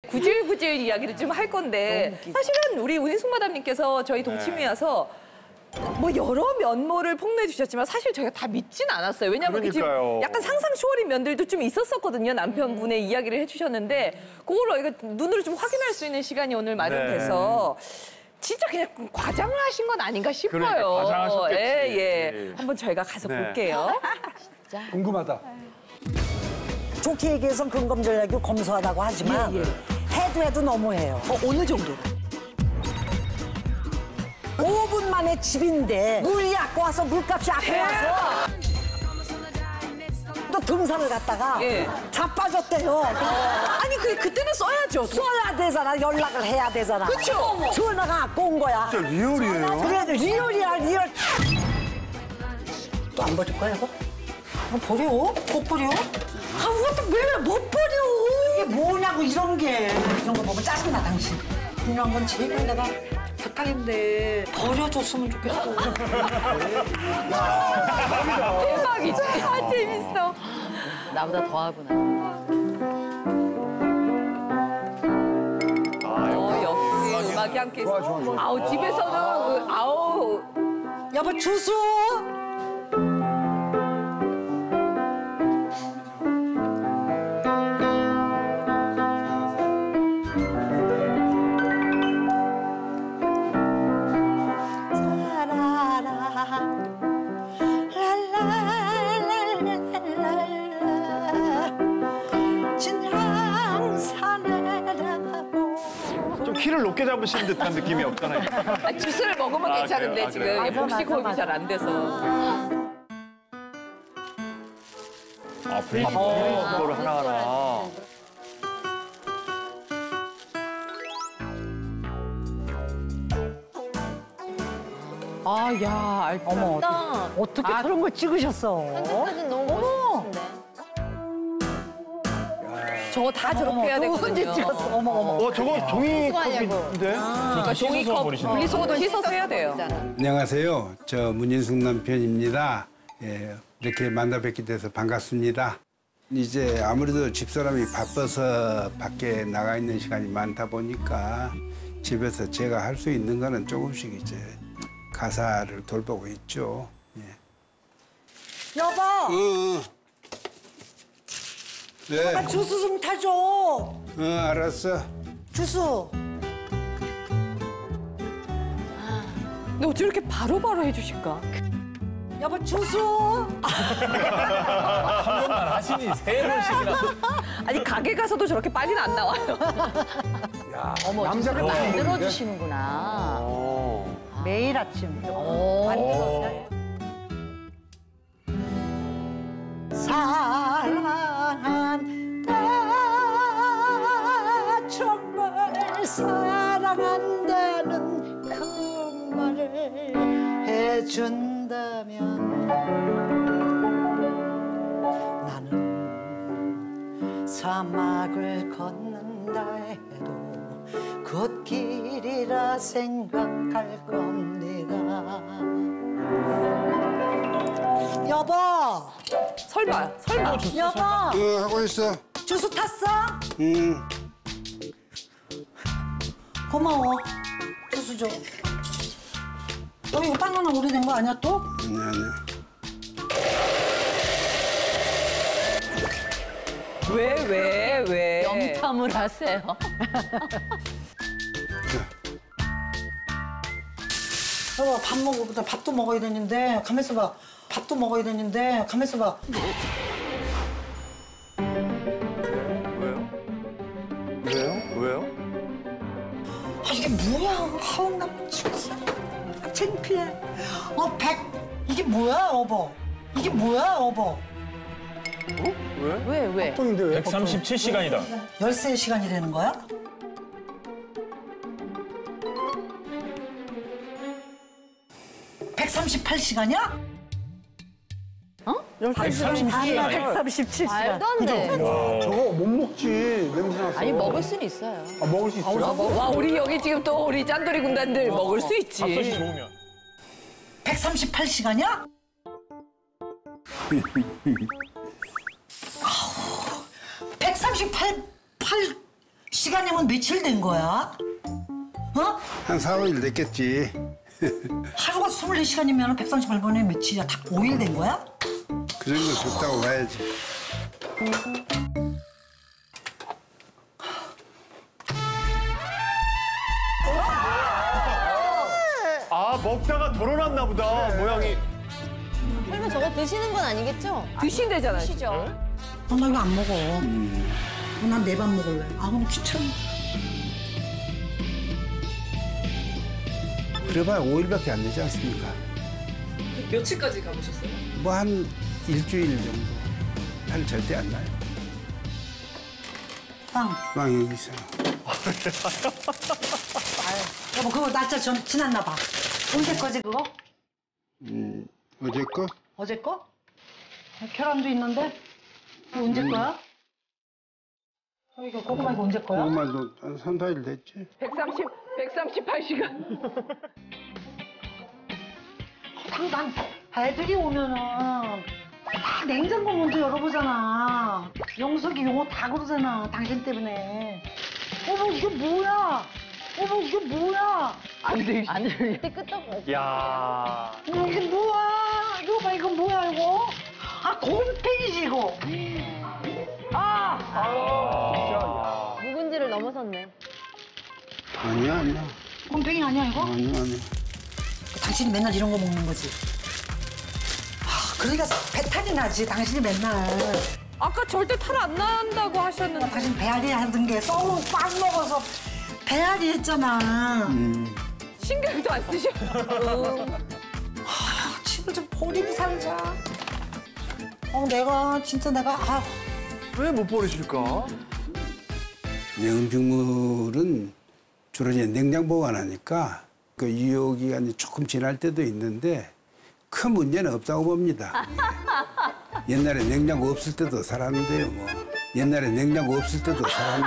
구질구질 이야기를 좀 할 건데 사실은 우리 운희숙 마담님께서 저희 동치미와서 뭐 여러 면모를 폭로해 주셨지만 사실 저희가 다 믿진 않았어요. 왜냐하면 그 지금 약간 상상 초월인 면들도 좀 있었었거든요. 남편분의 이야기를 해주셨는데 그걸 저희가 눈으로 좀 확인할 수 있는 시간이 오늘 마련돼서 진짜 그냥 과장을 하신 건 아닌가 싶어요. 그러니까 과장하셨겠지. 예. 한번 저희가 가서 볼게요. 진짜 궁금하다. 좋게 얘기해서는 근검 전략이 검소하다고 하지만 해도 너무해요. 어느 정도? 5분 만에 집인데 물이 아까 와서 물값이 아까 와서 또 등산을 갔다가 자빠졌대요. 아니 그때는 써야죠. 써야 되잖아. 연락을 해야 되잖아. 그렇죠. 전화가 아까 온 거야. 진짜 리얼이에요. 그래 리얼이야 리얼. 또 안 버릴 거야 이거? 버려? 못 버려? 그것도 왜 못 버려? 이게 뭐냐고 이런 게. 이런 거 보면 짜증나 당신. 중요한 건 제발 내가 부탁인데 버려줬으면 좋겠어. 대박이지. 아 재밌어. 나보다 더 하구나. 역시 음악이 함께 있어. 좋아. 아우 집에서는 아우. 여보 주소. 좀 키를 높게 잡으신 듯한 느낌이 없잖아요. 주스를 먹으면 괜찮은데 그래요? 지금 그래요? 복식 호흡이 잘 안 돼서. 그거를 하나하나. 야, 어머 어떻게 그런 걸 찍으셨어? 사진 너무 멋있는데. 저거 다 저렇게 해야 되거든요. 찍었어. 어머. 저거 종이컵인데? 그러니까 종이컵 분리수거도 씻어서 해야 돼요. 안녕하세요. 저 문인숙 남편입니다. 이렇게 만나 뵙게 돼서 반갑습니다. 이제 아무래도 집사람이 바빠서 밖에 나가 있는 시간이 많다 보니까 집에서 제가 할 수 있는 거는 조금씩 이제 가사를 돌보고 있죠. 여보. 네. 나 주스 좀 타줘. 알았어. 주스. 근데 어쩜 이렇게 바로바로 해주실까? 여보 주스. 한 번만 하시니 세 번씩이나. 아니 가게 가서도 저렇게 빨리는 안 나와요. 어머, 남자가 주스를 많이 만들어주시는구나. 매일 아침. 만들어서. 사랑한다 정말 사랑한다는 그 말을 해준다면 나는 사막을 걷는다 해도 걷길이라 생각할 겁니다. 여보. 설마. 여보. 하고 있어. 주스 탔어? 응. 고마워. 주스 줘. 이거 바나나 오래된 거 아니야 또? 아니야. 왜? 염탐을 하세요. 여보 밥 먹어보다 밥도 먹어야 되는데 가만 있어봐. 밥도 먹어야 되는데 가만 있어봐. 왜요? 아 이게 뭐야? 아우 나 죽겠어. 창피해. 이게 뭐야 여보? 이게 뭐야 여보? 왜? 137시간이다. 13시간이 거야? (138시간이야) 137시간. 말도 안 돼. 저거 못 먹지. 냄새 나서. 아니, 먹을 수는 있어요. 먹을 수 있어요? 와 우리 여기 지금 또 우리 짠돌이 군단들 먹을 수 있지. 밥솥이 좋으면. 138시간이야? 138 시간이면 며칠 된 거야? 어? 한 4, 5일 됐겠지. 하루가 24시간이면 138번에 며칠이야? 딱 5일 된 거야? 그 정도 됐다고 봐야지. 아, 먹다가 덜어놨나 보다, 모양이. 설마 저거 드시는 건 아니겠죠? 드신대잖아요. 드시죠. 나 이거 안 먹어. 난 내 밥 먹을래. 아, 너무 귀찮아. 그래봐야 5일밖에 안 되지 않습니까? 며칠까지 가보셨어요? 뭐 한 일주일 정도. 한 절대 안 나요. 빵. 빵 여기 있어요. 여보, 그거 날짜 좀 지났나 봐. 언제 거지, 그거? 어제 거? 어제 거? 계란도 있는데? 이거 언제 거야? 이거 고구마 이거 언제 거야? 고구마도 한 3, 4일 됐지. 138시간. 난 애들이 오면은 다 냉장고 먼저 열어보잖아. 영석이 용어 다 그러잖아. 당신 때문에. 어머, 이게 뭐야? 어머, 이게 뭐야? 안 돼. 안 들릴 때 끄떡. 야. 어머, 이게 뭐야? 이거 봐, 이거 뭐야, 이거? 아, 곰탱이지, 이거. 묵은지를 넘어섰네. 아니야. 곰탱이 아니야, 이거? 아니야. 당신이 맨날 이런 거 먹는 거지. 아, 그러니까 배탈이 나지, 당신이 맨날. 아까 절대 탈 안 난다고 하셨는데. 당신 배앓이 하던 게 썩은 빵 먹어서 배앓이 했잖아. 신경도 안 쓰셔. 집을 좀 버리고 살자. 내가 왜 못 버리실까? 음식물은 주로 이제 냉장 보관하니까 그 유효 기간이 조금 지날 때도 있는데 큰 문제는 없다고 봅니다. 옛날에 냉장고 없을 때도 살았는데요, 뭐. 옛날에 냉장고 없을 때도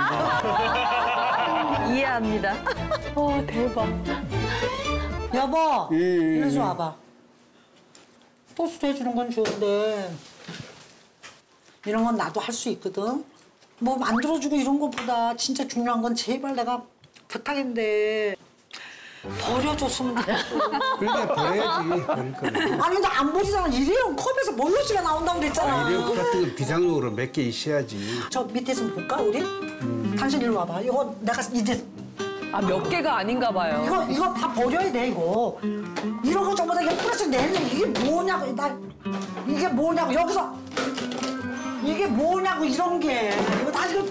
살았는데. 이해합니다. 대박. 여보, 예. 이리 좀 와봐. 토스트 해주는 건 좋은데 이런 건 나도 할 수 있거든. 뭐 만들어주고 이런 것보다 진짜 중요한 건 제발 내가 부탁인데 버려줬으면 좋겠어. 그러니까 버려야지, 버릴 거는. 아니 근데 안 버리잖아. 일회용 컵에서 몰로지가 나온다고 그랬잖아. 이런 것 같은 거 비상용으로 몇 개 있어야지. 저 밑에 좀 볼까 우리? 당신 이리 와봐. 이거 내가 이제 몇 개가 아닌가 봐요. 이거 다 버려야 돼 이거. 이런 거 전부 다 이게 플라스틱 내는 이게 뭐냐고 이게 뭐냐고 여기서 이게 뭐냐고 이런 게 이거 다 지금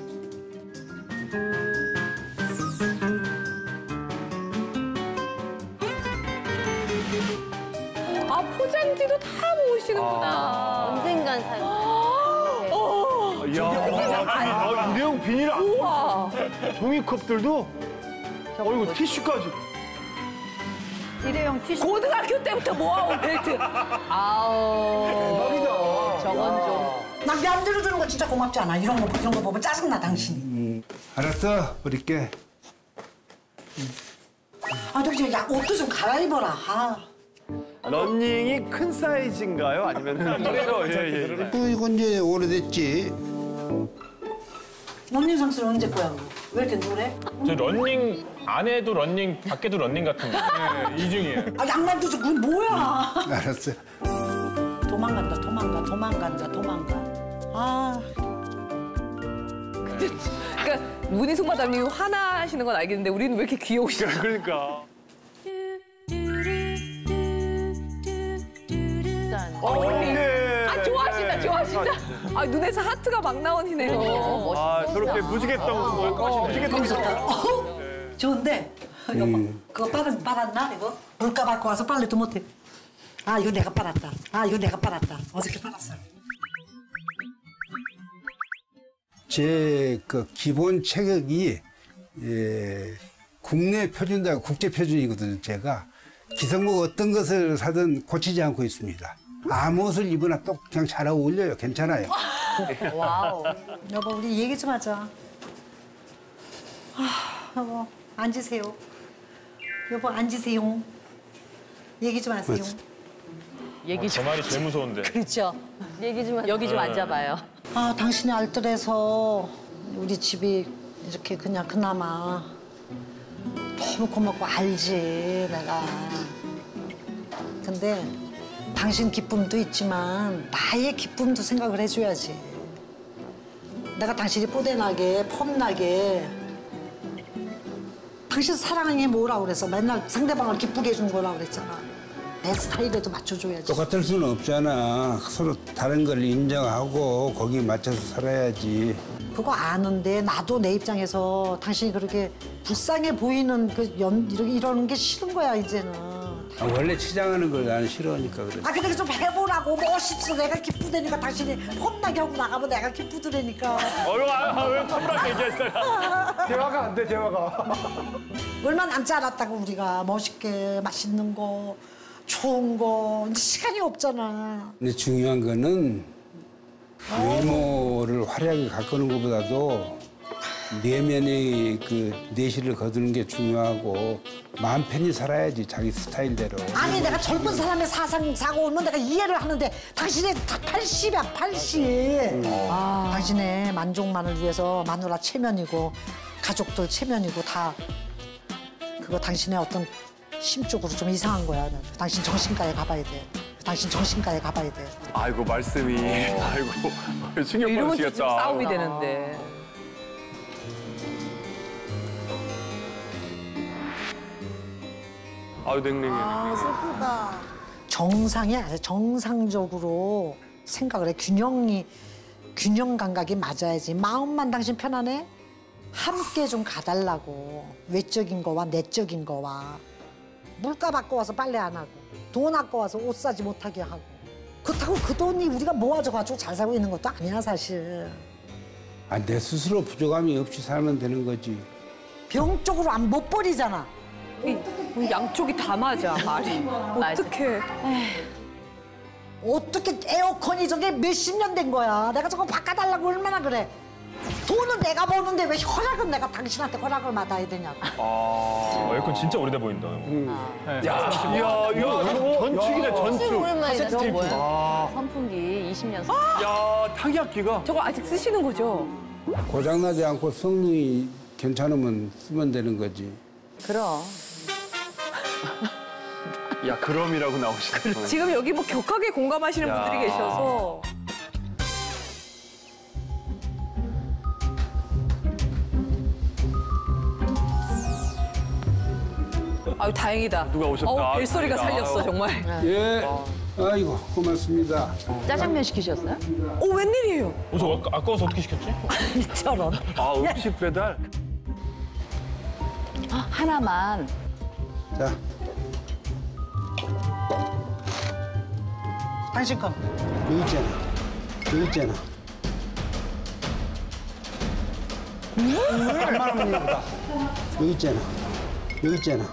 포장지도 다 모으시는구나. 언젠간 사용. 야, 일회용 비닐 우와. 종이컵들도? 이거 티슈까지. 일회용 티슈. 고등학교 때부터 모아온 벨트. 아우. 대박이다. 저건 좀. 나 맘대로 주는 거 진짜 고맙지 않아. 이런 거 보면 짜증나 당신이. 알았어, 버릴게. 저기 야 옷도 좀 갈아입어라. 런닝이 큰 사이즈인가요? 아니면 예. 이건 이제 오래됐지. 런닝 상스는 언제 거야? 왜 이렇게 노래? 저 런닝 안에도 런닝 밖에도 런닝 같은데. 네, 이 중이에요. 양말도 좀 그게 뭐야? 알았어. 도망가. 그러니까 문희숙 마담님 화나시는 건 알겠는데 우리는 왜 이렇게 귀여우시죠? 그러니까. 네. 좋아하신다. 눈에서 하트가 막 나오시네요. 저렇게 무지개똥 있었다. 좋은데 그거 빨았나 이거? 물가 받고 와서 빨래도 못해. 이거 내가 빨았다. 어저께 빨았어. 제 그 기본 체격이 국내 표준과 국제 표준이거든요. 제가 기성복 어떤 것을 사든 고치지 않고 있습니다. 아무 옷을 입으나 또 그냥 잘 어울려요. 괜찮아요. 와우. 여보 우리 얘기 좀 하자. 여보 앉으세요. 여보 앉으세요. 얘기 좀 하세요. 저 말이 제일 무서운데. 그렇죠. 얘기 좀 여기 좀 앉아봐요. 당신이 알뜰해서 우리 집이 이렇게 그냥 그나마 너무 고맙고 알지 내가. 근데 당신 기쁨도 있지만 나의 기쁨도 생각을 해줘야지. 내가 당신이 뽀대나게 폼나게 당신 사랑하는 게 뭐라고 그래서 맨날 상대방을 기쁘게 해준 거라고 그랬잖아. 내 스타일에도 맞춰줘야지. 똑같을 수는 없잖아. 서로 다른 걸 인정하고 거기에 맞춰서 살아야지. 그거 아는데 나도 내 입장에서 당신이 그렇게 불쌍해 보이는 이러는 게 싫은 거야 이제는. 원래 치장하는 걸 나는 싫어하니까 그래. 근데 좀 해보라고. 멋있어. 내가 기쁘다니까 당신이 폼나게 하고 나가면 내가 기쁘더라니까. 왜 탐나게 얘기했어요? 대화가 안 돼, 대화가. 얼마 남지 않았다고 우리가 멋있게 맛있는 거 좋은 거 이제 시간이 없잖아. 근데 중요한 거는 외모를 화려하게 가꾸는 것보다도 내면의 그 내실을 거두는 게 중요하고 마음 편히 살아야지 자기 스타일대로. 아니 내가 젊은 사람의 사고 오면 내가 이해를 하는데 당신이 다 80이야 80. 당신의 만족만을 위해서 마누라 체면이고 가족들 체면이고 다 그거 당신의 어떤 심적으로 좀 이상한 거야. 당신 정신과에 가봐야 돼. 당신 정신과에 가봐야 돼. 아이고, 말씀이. 아이고, 충격 이러면 또 받으시겠다. 좀 싸움이 되는데. 아유, 냉랭해. 슬프다. 정상이 아니라 정상적으로 생각을 해. 균형 감각이 맞아야지. 마음만 당신 편안해? 함께 좀 가달라고. 외적인 거와 내적인 거와. 물값 아까 와서 빨래 안 하고 돈 아까 와서 옷 사지 못하게 하고 그렇다고 그 돈이 우리가 모아져가지고 잘 살고 있는 것도 아니야 사실. 내 스스로 부족함이 없이 살면 되는 거지. 병 쪽으로 안 못 버리잖아. 양쪽이 다 맞아 말이. 어떡해. 어떻게 에어컨이 저게 몇십 년 된 거야. 내가 저거 바꿔달라고 얼마나 그래. 돈은 내가 버는데 왜 허락은 내가 당신한테 허락을 받아야 되냐고. 에어컨 진짜 오래돼 보인다. 야, 이거 전축이네, 전축. 오랜만이다. 저거 테이프. 뭐야? 선풍기 20년. 야, 타기악기가. 저거 아직 쓰시는 거죠? 고장나지 않고 성능이 괜찮으면 쓰면 되는 거지. 그럼. 야, 그럼이라고 나오시네. 지금 여기 뭐 격하게 공감하시는 야. 분들이 계셔서. 아유 다행이다. 누가 오셨다. 벨소리가 다행이다. 살렸어 정말. 예. 아이고 고맙습니다. 짜장면 시키셨어요? 웬일이에요? 저 아까워서 어떻게 시켰지? 저런. 음식 배달. 하나만. 자, 당신 거. 여기 있잖아. 여기 있잖아. 여기 있잖아. 여기 있잖아.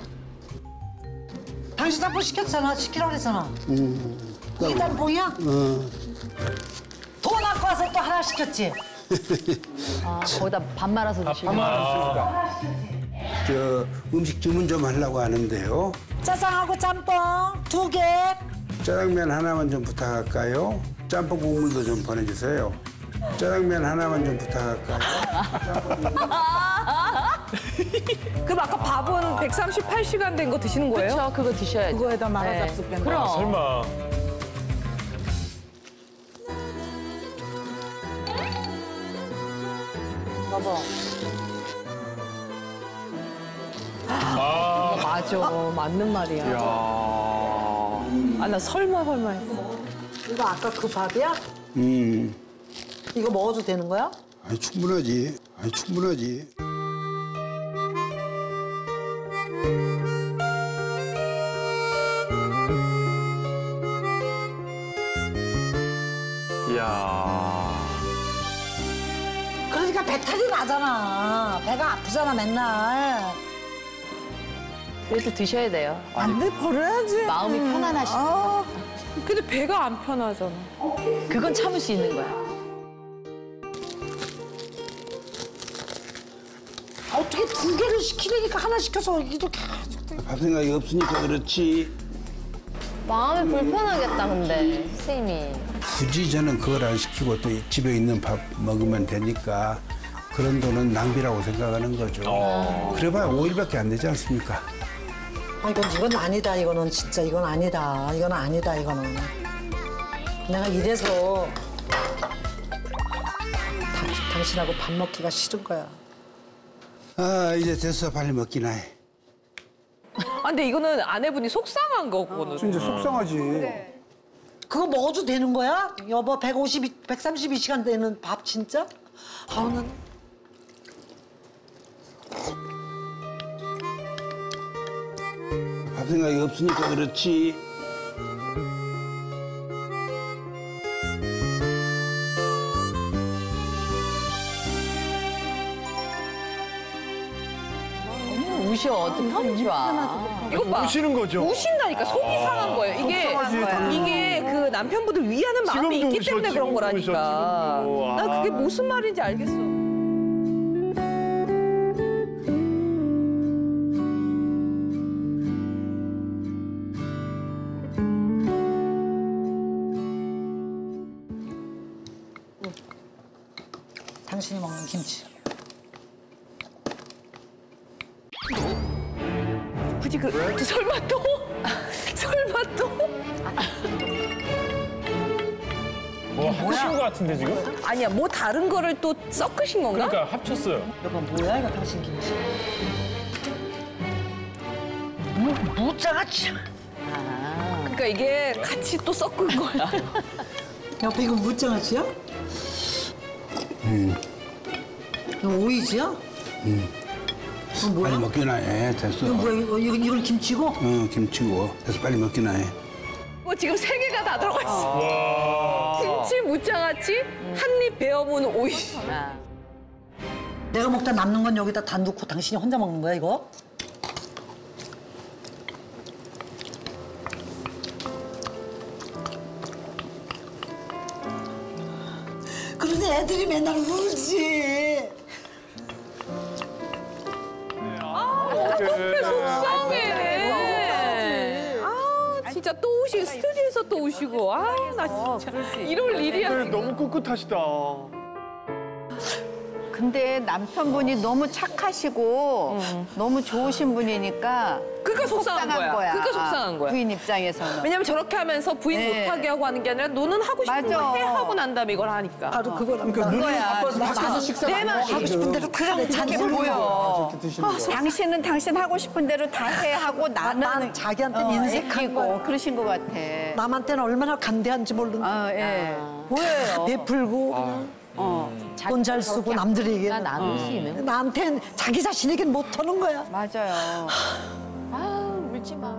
당신 짬뽕 시켰잖아. 시키라고 그랬잖아. 이 짬뽕이야? 돈 아까 와서 또 하나 시켰지? 거기다 밥 말아서 드시고. 저 음식 주문 좀 하려고 하는데요. 짜장하고 짬뽕 2개. 짜장면 하나만 좀 부탁할까요? 짬뽕 국물도 좀 보내주세요. 짜장면 하나만 좀 부탁할까요? 그럼 아까 밥은 138시간 된 거 드시는 거예요? 그렇죠. 그거 드셔야죠. 그거에다 말아잡수 뺀다. 그럼. 설마. 여보. 맞아. 맞는 말이야. 야. 아, 나 설마 했어. 이거 아까 그 밥이야? 이거 먹어도 되는 거야? 아니 충분하지. 아니 충분하지. 이야. 그러니까 배탈이 나잖아. 배가 아프잖아 맨날. 그래도 드셔야 돼요. 안 돼, 버려야지. 마음이 편안하시고. 근데 배가 안 편하잖아. 그건 참을 수 있는 거야. 어떻게 2개를 시키려니까 하나 시켜서 이렇게. 밥 생각이 없으니까 그렇지. 마음이 불편하겠다, 근데, 선생님이. 굳이 저는 그걸 안 시키고 또 집에 있는 밥 먹으면 되니까 그런 돈은 낭비라고 생각하는 거죠. 그래봐야 5일밖에 안 되지 않습니까? 아, 이건 아니다. 이거는 진짜 이건 아니다. 이건 아니다. 이거는. 내가 이래서 당신하고 밥 먹기가 싫은 거야. 아, 이제 됐어. 빨리 먹기나 해. 아, 근데 이거는 아내분이 속상한 거거든요. 진짜 속상하지. 그거 먹어도 되는 거야? 여보, 132시간 되는 밥 진짜? 아, 난 밥 생각이 없으니까 그렇지. 우셔. 어떻게 좋아. 이거 봐. 우시는 거죠. 우신다니까 속이 상한 거예요. 이게 그 남편분들 위하는 마음이 지금도 있기 우셔, 때문에 그런 지금도 거라니까. 우셔, 지금도. 난 그게 무슨 말인지 알겠어. 당신이 먹는 김치. 굳이 설마 또? 설마 또? 뭐 합친 것 같은데 지금? 아니야, 뭐 다른 거를 또 섞으신 건가? 그러니까 합쳤어요. 여보, 뭐야 이거 당신 김치? 무장아찌. 그러니까 이게 같이 또 섞은 거야. 여보, 이거 무장아찌야? 이거 오이지야? 이거 뭐야? 빨리 먹기나 해. 됐어. 이거 뭐야? 이건 김치고? 김치고. 그래서 빨리 먹기나 해. 뭐 지금 3개가 다 들어가 있어. 김치, 무장아찌, 한입 베어문 오이. 내가 먹다 남는 건 여기다 다 넣고 당신이 혼자 먹는 거야, 이거? 그런데 애들이 맨날 울지. 속상해. 아, 진짜 또 오시고, 스튜디오에서 또 오시고. 아, 나 진짜 이럴 일이야. 너무 꿋꿋하시다. 근데 남편분이 너무 착하시고 너무 좋으신 분이니까 그러니까 속상한 거야. 그러니까 속상한 거야. 부인 입장에서는. 왜냐면 저렇게 하면서 부인 네. 못하게 하고 하는 게 아니라 너는 하고 싶은 맞아. 거 해 하고 난 다음에 이걸 하니까. 바로 그거란 그러니까 눈이 바빠서 나가서 식사 내 안 말이. 하고 싶은 대로 다 내 그렇게 잔소리 보여. 이렇게 드시는 거. 당신은 당신 하고 싶은 대로 다 해 하고 나는 자기한테는 인색한 애끼고 거야. 그러신 것 같아. 남한테는 얼마나 간대한지 모르는데. 예. 보여요. 베풀고 그냥 돈 잘 쓰고 남들에게 나눌 수 있는. 나한텐 자기 자신에겐 못하는 거야. 맞아요. 아, 울지 마.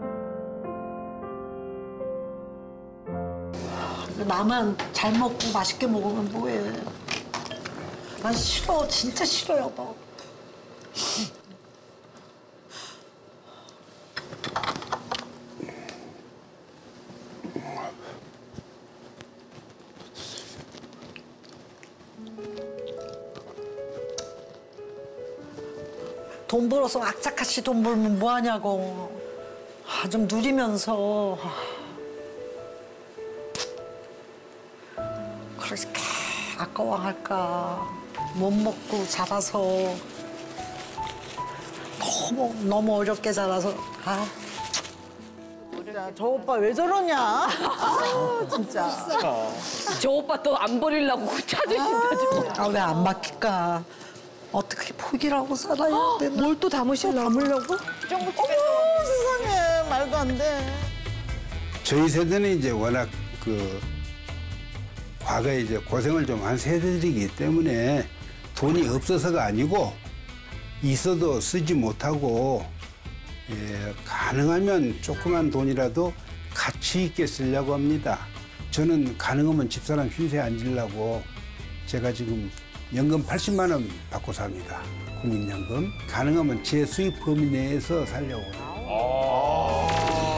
나만 잘 먹고 맛있게 먹으면 뭐해. 난 싫어. 진짜 싫어, 여보. 돈 벌어서 악착같이 돈 벌면 뭐하냐고. 좀 누리면서. 그렇게 아까워할까. 못 먹고 자라서. 너무 어렵게 자라서. 저 오빠 왜 저러냐? 진짜. 저 오빠 또 안 버리려고 찾으신다. 왜 안 맡길까. 어떻게 포기를 하고 살아야 되나. 뭘 또 담으려고? 어머 세상에 말도 안 돼. 저희 세대는 이제 워낙 과거에 이제 고생을 좀 한 세대들이기 때문에 돈이 없어서가 아니고 있어도 쓰지 못하고 가능하면 조그만 돈이라도 가치 있게 쓰려고 합니다. 저는 가능하면 집사람 흰새 앉으려고 제가 지금 연금 80만 원 받고 삽니다. 국민연금. 가능하면 제 수입 범위 내에서 살려고 해요.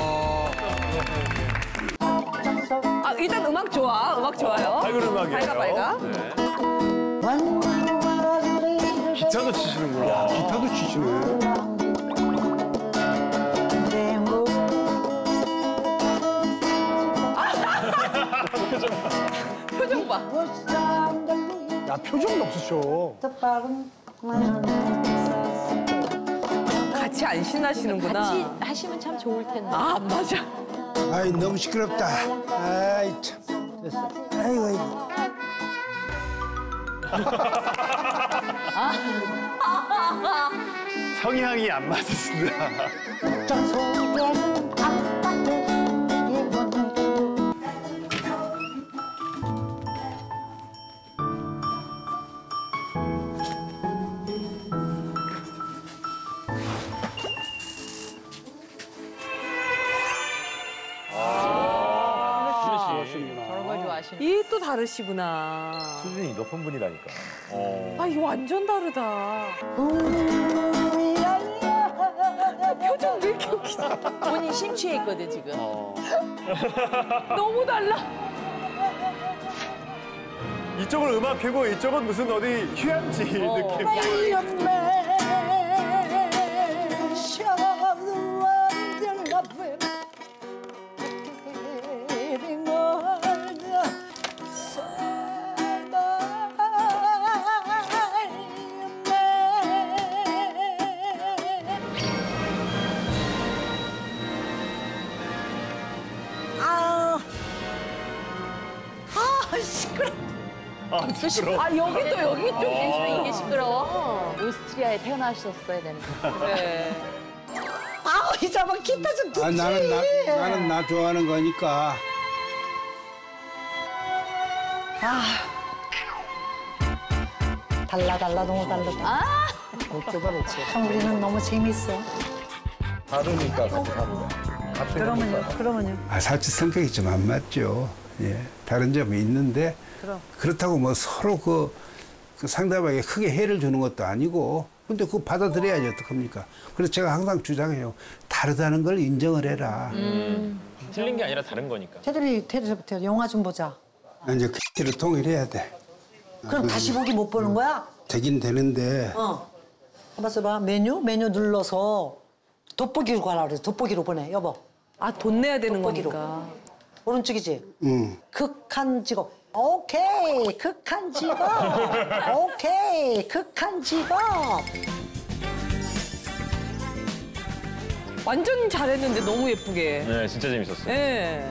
일단 음악 좋아. 음악 좋아요. 밝은 음악이에요. 밝아. 기타도 치시는구나. 기타도 치시네. 표정 봐. 야, 표정은 없으셔. 같이 안 신나시는구나. 같이 하시면 참 좋을 텐데. 아, 맞아. 아이, 너무 시끄럽다. 아이, 참. 됐어. 아이고, 아이고. 성향이 안 맞으신다. 저런 걸 좋아하시는. 이 또 다르시구나. 수준이 높은 분이라니까. 아, 이거 완전 다르다. 표정 왜 이렇게 웃기지? 본인 심취해 있거든 지금. 너무 달라. 이쪽은 음악회고 이쪽은 무슨 어디 휴양지 느낌. 시끄러워. 아, 여기 또 여기 좀. 이게 시끄러워. 오스트리아에 태어나셨어야 되는 거. 그래. 아우 이 자만 기타 좀 듣지. 아, 나는 나 좋아하는 거니까. 달라 너무 달라. 그렇지. 참 우리는 너무 재밌어. 다르니까 같이 다르네. 그러면요. 아, 사실 성격이 좀 안 맞죠. 예. 다른 점이 있는데. 그렇다고 뭐 서로 그 상대방에게 크게 해를 주는 것도 아니고. 근데 그거 받아들여야지 어떡합니까? 그래서 제가 항상 주장해요. 다르다는 걸 인정을 해라. 틀린 게 아니라 다른 거니까. 테레비부터 영화 좀 보자. 이제 퀴즈를 통일해야 돼. 그럼 다시 보기 못 보는 거야? 되긴 되는데. 봐봐. 메뉴 눌러서 돋보기로 가라 그래. 돋보기로 보내, 여보. 아, 돈 내야 되는 돋보기로. 거니까. 오른쪽이지? 응. 극한 직업. 오케이, 극한 직업. 오케이, 극한 직업. 완전 잘했는데 너무 예쁘게. 네, 진짜 재밌었어요. 예.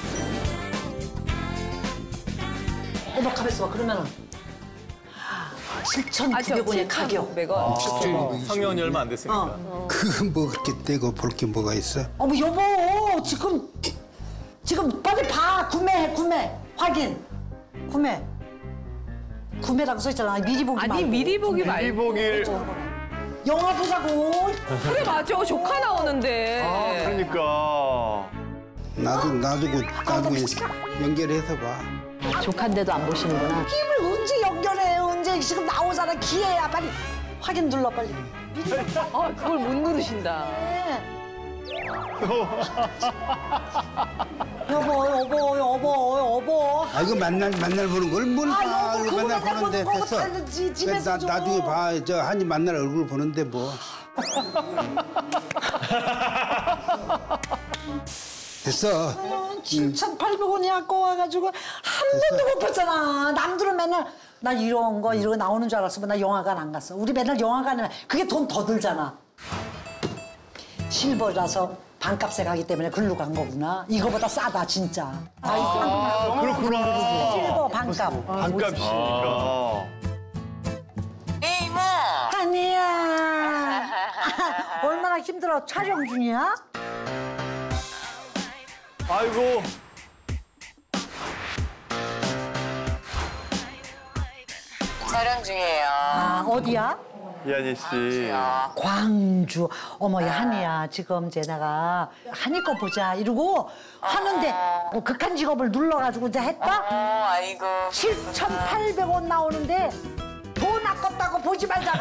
어머, 가만있어 봐. 그러면은 7,900원의 가격. 7,900원. 성년이 얼마 안 됐으니까. 그 뭐 그렇게 떼고 볼 게 뭐가 있어? 어머, 여보. 지금 빨리 봐. 구매. 확인. 구매라고 써있잖아. 미리 보기 아니, 말고. 미리 보기 미리 말고. 보길. 영화 보자고. 그래, 맞아. 조카 나오는데. 그러니까. 나중에 연결해서 봐. 조카인데도 안 보시는구나. 입을 언제 연결해? 언제 지금 나오잖아. 기회야. 빨리 확인 눌러 빨리. 미리 아, 그걸 못 누르신다. 해. 여보. 아, 이거 만날 보는 걸 뭘 봐. 이거 만날 보는데 됐어. 다르지, 집에서 좀. 나중에 봐. 저 한이 만날 얼굴 보는데 뭐. 됐어. 7,800원이 아까 와가지고 한 번도 못 봤잖아. 남들은 맨날 나 이런 거 나오는 줄 알았으면 나 영화관 안 갔어. 우리 맨날 영화관에 그게 돈 더 들잖아. 실버라서 반값에 가기 때문에 글로 간 거구나. 이거보다 싸다 진짜. 그렇구나. 실버 반값. 반값이니까. 이모. 아니야. 얼마나 힘들어. 촬영 중이야? 아이고. 촬영 중이에요. 아, 어디야? 이한희 씨. 광주. 어머, 야, 한이야. 지금 내가 한이 거 보자. 이러고 하는데 뭐 극한 직업을 눌러가지고 이제 했다? 아이고. 7,800원 나오는데 돈 아깝다고 보지 말자고.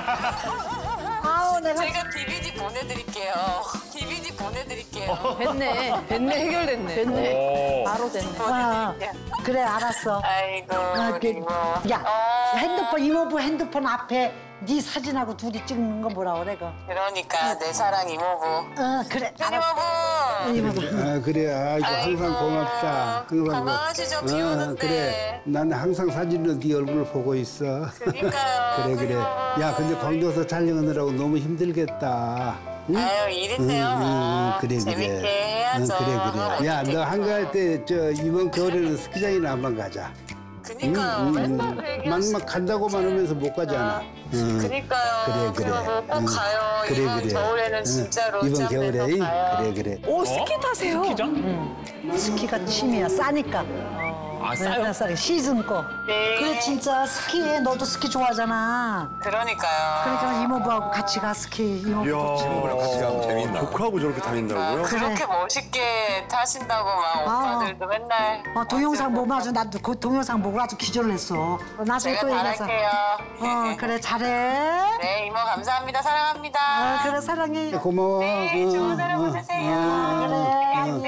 아우, 내가. 제가 DVD 보내드릴게요. DVD 보내드릴게요. 됐네. 해결됐네. 오. 바로 됐네. 그래, 알았어. 아이고. 아, 우리 이모. 야, 핸드폰 이모부 핸드폰 앞에 네 사진하고 둘이 찍는 거 뭐라 그래 그. 그러니까 내 사랑 이모부. 그래. 이모부. 아 그래 아이고 항상 고맙다. 항상 강아지 좀 키우는데. 그래 나는 항상 사진으로 네 얼굴 보고 있어. 그러니까요. 그래. 야 근데 광주에서 촬영하느라고 너무 힘들겠다. 응? 아유 일인데요. 그래. 재밌게 해야죠. 그래. 야 너 한가할 때 저 이번 겨울에는 스키장이나 한번 가자. 그니까요. 맨날 그 얘기하시죠. 막 간다고만 하면서 못 가잖아. 그니까요. 그래. 꼭 가요. 이번 겨울에는 진짜로 이번 겨울에 가요. 그래. 오 스키 타세요? 스키장? 스키가 취미야 싸니까. 아 싸요? 싸요. 시즌 거. 네. 그래 진짜 스키해. 너도 스키 좋아하잖아. 그러니까요. 그러니까 이모부하고 같이 가 스키. 이모부. 같이 가면 재밌나? 조카하고 저렇게 다닌다고요? 그렇게 멋있게 타신다고 막 오빠들도 맨날. 동영상 보면 아주 나도 그 동영상 보고 아주 기절을 했어. 나중에 제가 또 얘기해서. 잘할게요. 그래 잘해. 네 이모 감사합니다. 사랑합니다. 그래 사랑해. 고마워. 네 좋은 하루 보내세요.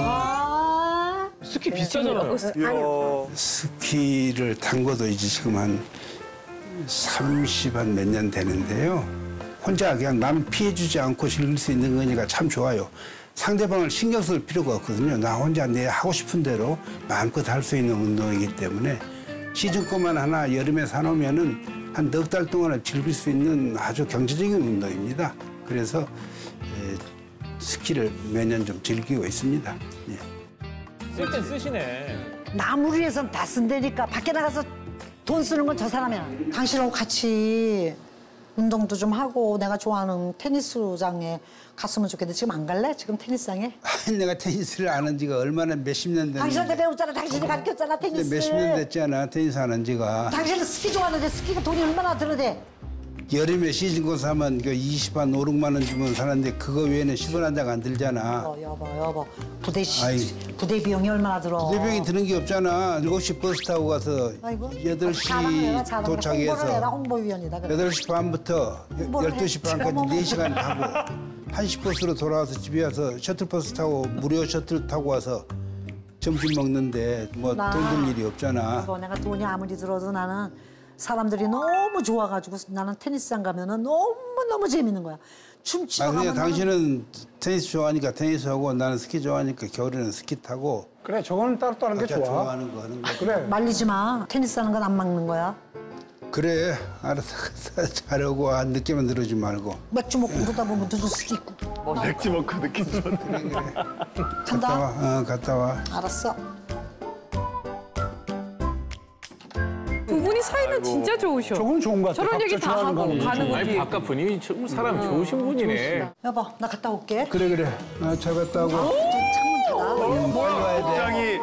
스키 비싸잖아요. 스키를 탄 것도 이제 지금 한 30한 몇 년 되는데요. 혼자 그냥 남 피해주지 않고 즐길 수 있는 거니까 참 좋아요. 상대방을 신경 쓸 필요가 없거든요. 나 혼자 내 하고 싶은 대로 마음껏 할 수 있는 운동이기 때문에 시즌 거만 하나 여름에 사놓으면은 한 넉 달 동안은 즐길 수 있는 아주 경제적인 운동입니다. 그래서 스키를 매년 좀 즐기고 있습니다. 예. 쓸 땐 쓰시네. 나무를 위해서는 다 쓴다니까. 밖에 나가서 돈 쓰는 건 저 사람이야. 당신하고 같이 운동도 좀 하고 내가 좋아하는 테니스장에 갔으면 좋겠는데 지금 안 갈래? 지금 테니스장에? 내가 테니스를 안 한 지가 얼마나 몇십 년 됐는데. 당신한테 배웠잖아. 당신이 가르쳤잖아 테니스. 몇십 년 됐잖아 테니스 안 한 지가. 당신은 스키 좋아하는데 스키가 돈이 얼마나 들어대? 여름에 시즌권 사면 그 20만 5, 6만 원 주면 사는데 그거 외에는 10원 한 장 안 들잖아. 여보. 부대 비용이 얼마나 들어? 부대비용이 드는 게 없잖아. 7시 버스 타고 가서 아이고. 8시 도착해서 홍보위원이다. 그래. 8시 반부터 홍보를 12시 해. 반까지 4시간 타고 1시 버스로 돌아와서 집에 와서 셔틀버스 타고 무료 셔틀 타고 와서 점심 먹는데 뭐 돈 들 일이 없잖아. 내가 돈이 아무리 들어도 나는 사람들이 너무 좋아가지고 나는 테니스장 가면은 너무 재밌는 거야. 춤추고 그냥 가면 당신은 테니스 좋아하니까 테니스하고 나는 스키 좋아하니까 겨울에는 스키 타고. 그래 저거는 따로 하는 게 각자 좋아. 좋아하는 거 하는 거. 그래. 말리지 마. 테니스 하는 건 안 막는 거야. 그래 알아서 잘하고 늦게만 들어오지 말고. 맥주 먹고 그러다 보면 늦을 수도 있고. 맥주 먹고 느낌 좋네. 갔다 와. 갔다 와. 알았어. 두 분이 사이는 진짜 좋으셔. 저건 좋은 것 같아. 저런 얘기 각자 다 좋아하는 하고 거는. 가는 아니 거지. 바깥 분위기 정말 사람 좋으신 분이네. 여보 나 갔다 올게. 그래. 잘 갔다 오고. 창문 닫아. 빨리 와야 돼. 굉장히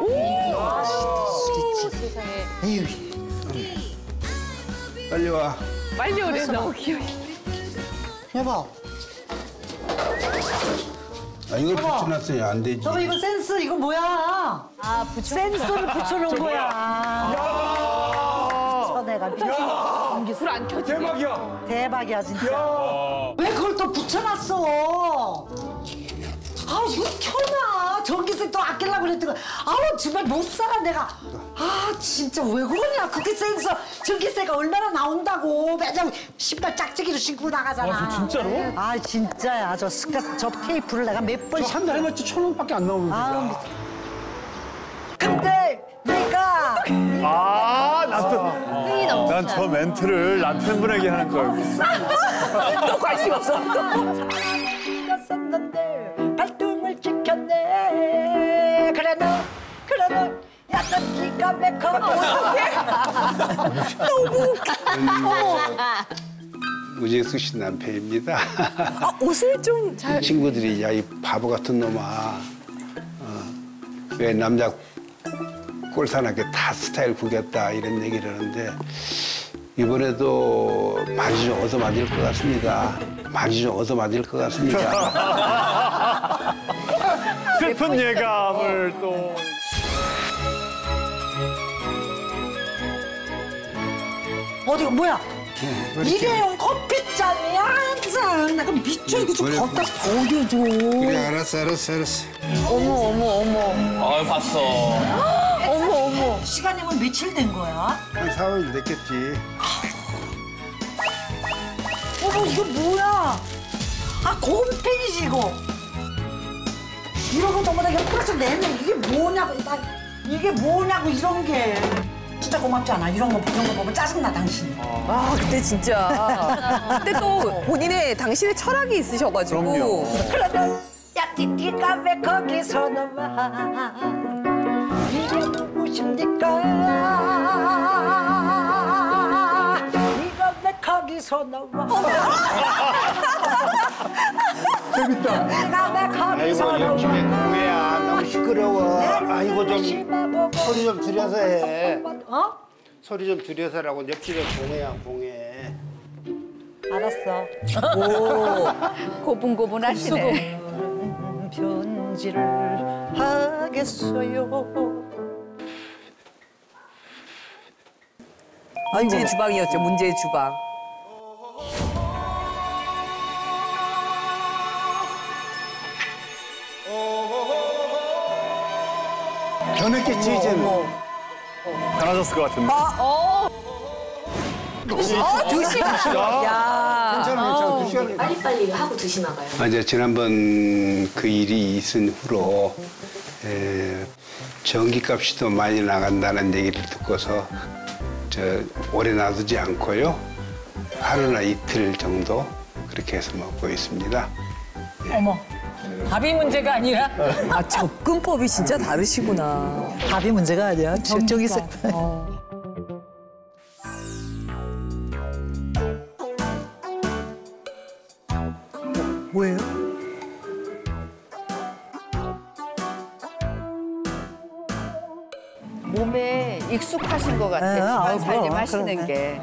빨리 와. 빨리 오래 너무 귀여워. 여보. 이걸 붙여놨으니 안 되지. 저거 이거 센스 이거 뭐야? 센서를 붙여놓은 거야. 내가 불안 켜지게. 대박이야. 대박이야 진짜. 왜 그걸 또 붙여놨어? 이거 켜놔. 전기세 또 아끼려고 그랬더니 정말 못 살아 내가. 진짜 왜 그러냐. 그게 센서 전기세가 얼마나 나온다고. 매장 신발 짝짝이로 신고 나가잖아. 진짜로? 진짜야. 저 테이프를 내가 몇 번. 한 달에 맞지 1,000원밖에 안 나오는 거야. 근데 내가 난 저 멘트를 남편분에게 하는 걸. 또 관심 없어. 네가 썼는데 발등을 지켰네. 그래 너 야너 네가 왜 너무 웃겨. 우재숙 씨 남편입니다. 옷을 좀 잘. 친구들이 야 이 바보 같은 놈아. 왜 남자 꼴사납게 다 스타일 구겼다 이런 얘기를 하는데 이번에도 많이 좀 얻어맞을 것 같습니다. 슬픈 예감을 또. 어디가 뭐야? 일회용 커피잔이야 항상. 내가 미쳐 이거 좀 갖다 버려줘. 그래 알았어. 아 봤어. 시간이면 며칠 된 거야? 한 4일 됐겠지. 이거 뭐야? 아, 곰탱이지, 이거. 이러고 너무나 옆으로서 내면 이게 뭐냐고, 이게 뭐냐고, 이런 게. 진짜 고맙지 않아? 이런 거 보면 짜증나, 당신. 아, 그때 진짜. 그때 또 본인의 당신의 철학이 있으셔가지고. 그러면 야, 니가 왜 거기서 나와? 이게 누구십니까? 니가 왜 거기서 나와? 재밌다. 니가 왜 거기서 아이고, 나와? 요즘에 공해야. 너무 시끄러워. 아이고, 좀 소리 좀 줄여서 해. 어? 소리 좀 줄여서라고. 옆집에 공해야, 공해. 알았어. 고분고분하시네. 편지를 하겠어요. 문제의 주방이었죠, 문제의 주방. 변했겠지, 이제는. 달라졌을 것 같은데. 두 시간. 야. 괜찮아, 2시간. 빨리빨리 하고 드시나 봐요. 이제 지난번 그 일이 있은 후로 전기값이 또 많이 나간다는 얘기를 듣고서 오래 놔두지 않고요. 하루나 이틀 정도 그렇게 해서 먹고 있습니다. 어머, 밥이 문제가 아니라 아, 접근법이 진짜 다르시구나. 밥이 문제가 아니야. 저기 있어. 뭐예요? 몸에 익숙하신 것 같아. 네, 집안 살림 그럼, 하시는 그러네. 게.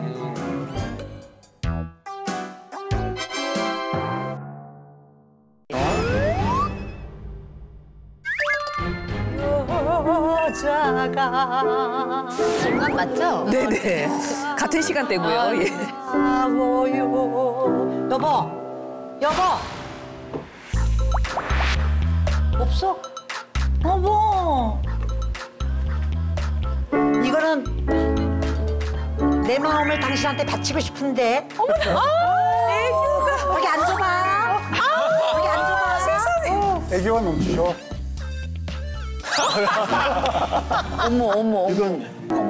여자가 정말 맞죠? 네네. 같은 시간대고요. 예. 아워요. 여보. 없어? 어머. 이거는 내 마음을 당신한테 바치고 싶은데. 애교가. 여기 앉아봐. 여기 앉아봐. 세상에. 애교가 넘치셔. 어머. 이건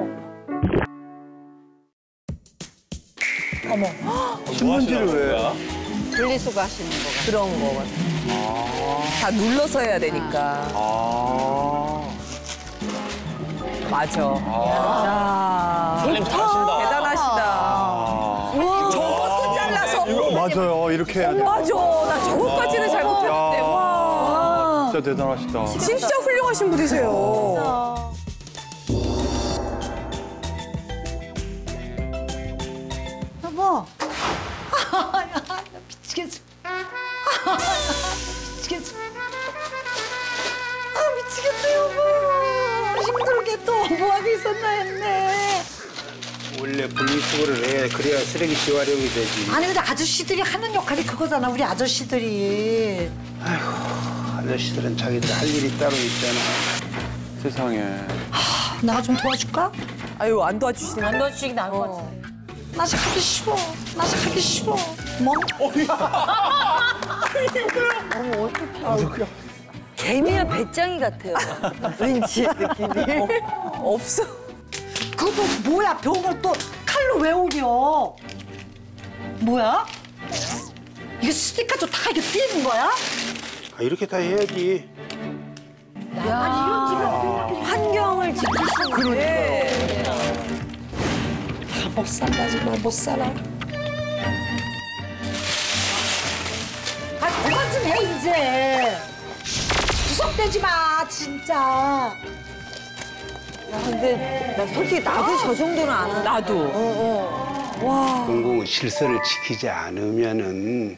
신문지를 왜? 분리수거 하시는 거 같아. 그런 거 같아. 다 눌러서 해야 되니까. 맞아. 야. 살림 잘하신다. 대단하시다. 저것도 잘라서. 맞아요. 이렇게 해야 돼. 맞아. 나 저것까지는 잘 못했는데. 와. 진짜 대단하시다. 진짜 훌륭하신 분이세요. 여보. 나 미치겠어. 미치겠어. 미치겠어, 여보. 힘들게 또 뭐하고 있었나 했네. 원래 분리수거를 해. 그래야 쓰레기 재활용이 되지. 아니, 근데 아저씨들이 하는 역할이 그거잖아, 우리 아저씨들이. 아저씨들은 자기들 할 일이 따로 있잖아. 세상에. 나 좀 도와줄까? 아유, 안 도와주시네. 안 넣어주시기 나을 것 같은데. 나 하기 싫어. 나 하기 싫어. 뭐? 개미야 배짱이 같아요. 왠지 느낌이. 없어. 그거 뭐야, 병을 또 칼로 왜 오려? 뭐야? 이게 스티커도 다 이렇게 띄는 거야? 이렇게 다 해야지. 환경을 지키시는데. 다 못 산다, 정말 못 살아. 그만 좀 해, 이제. 구석대지 마, 진짜. 근데 나 솔직히 나도 저 정도는 안 해. 나도. 공공 질서를 지키지 않으면은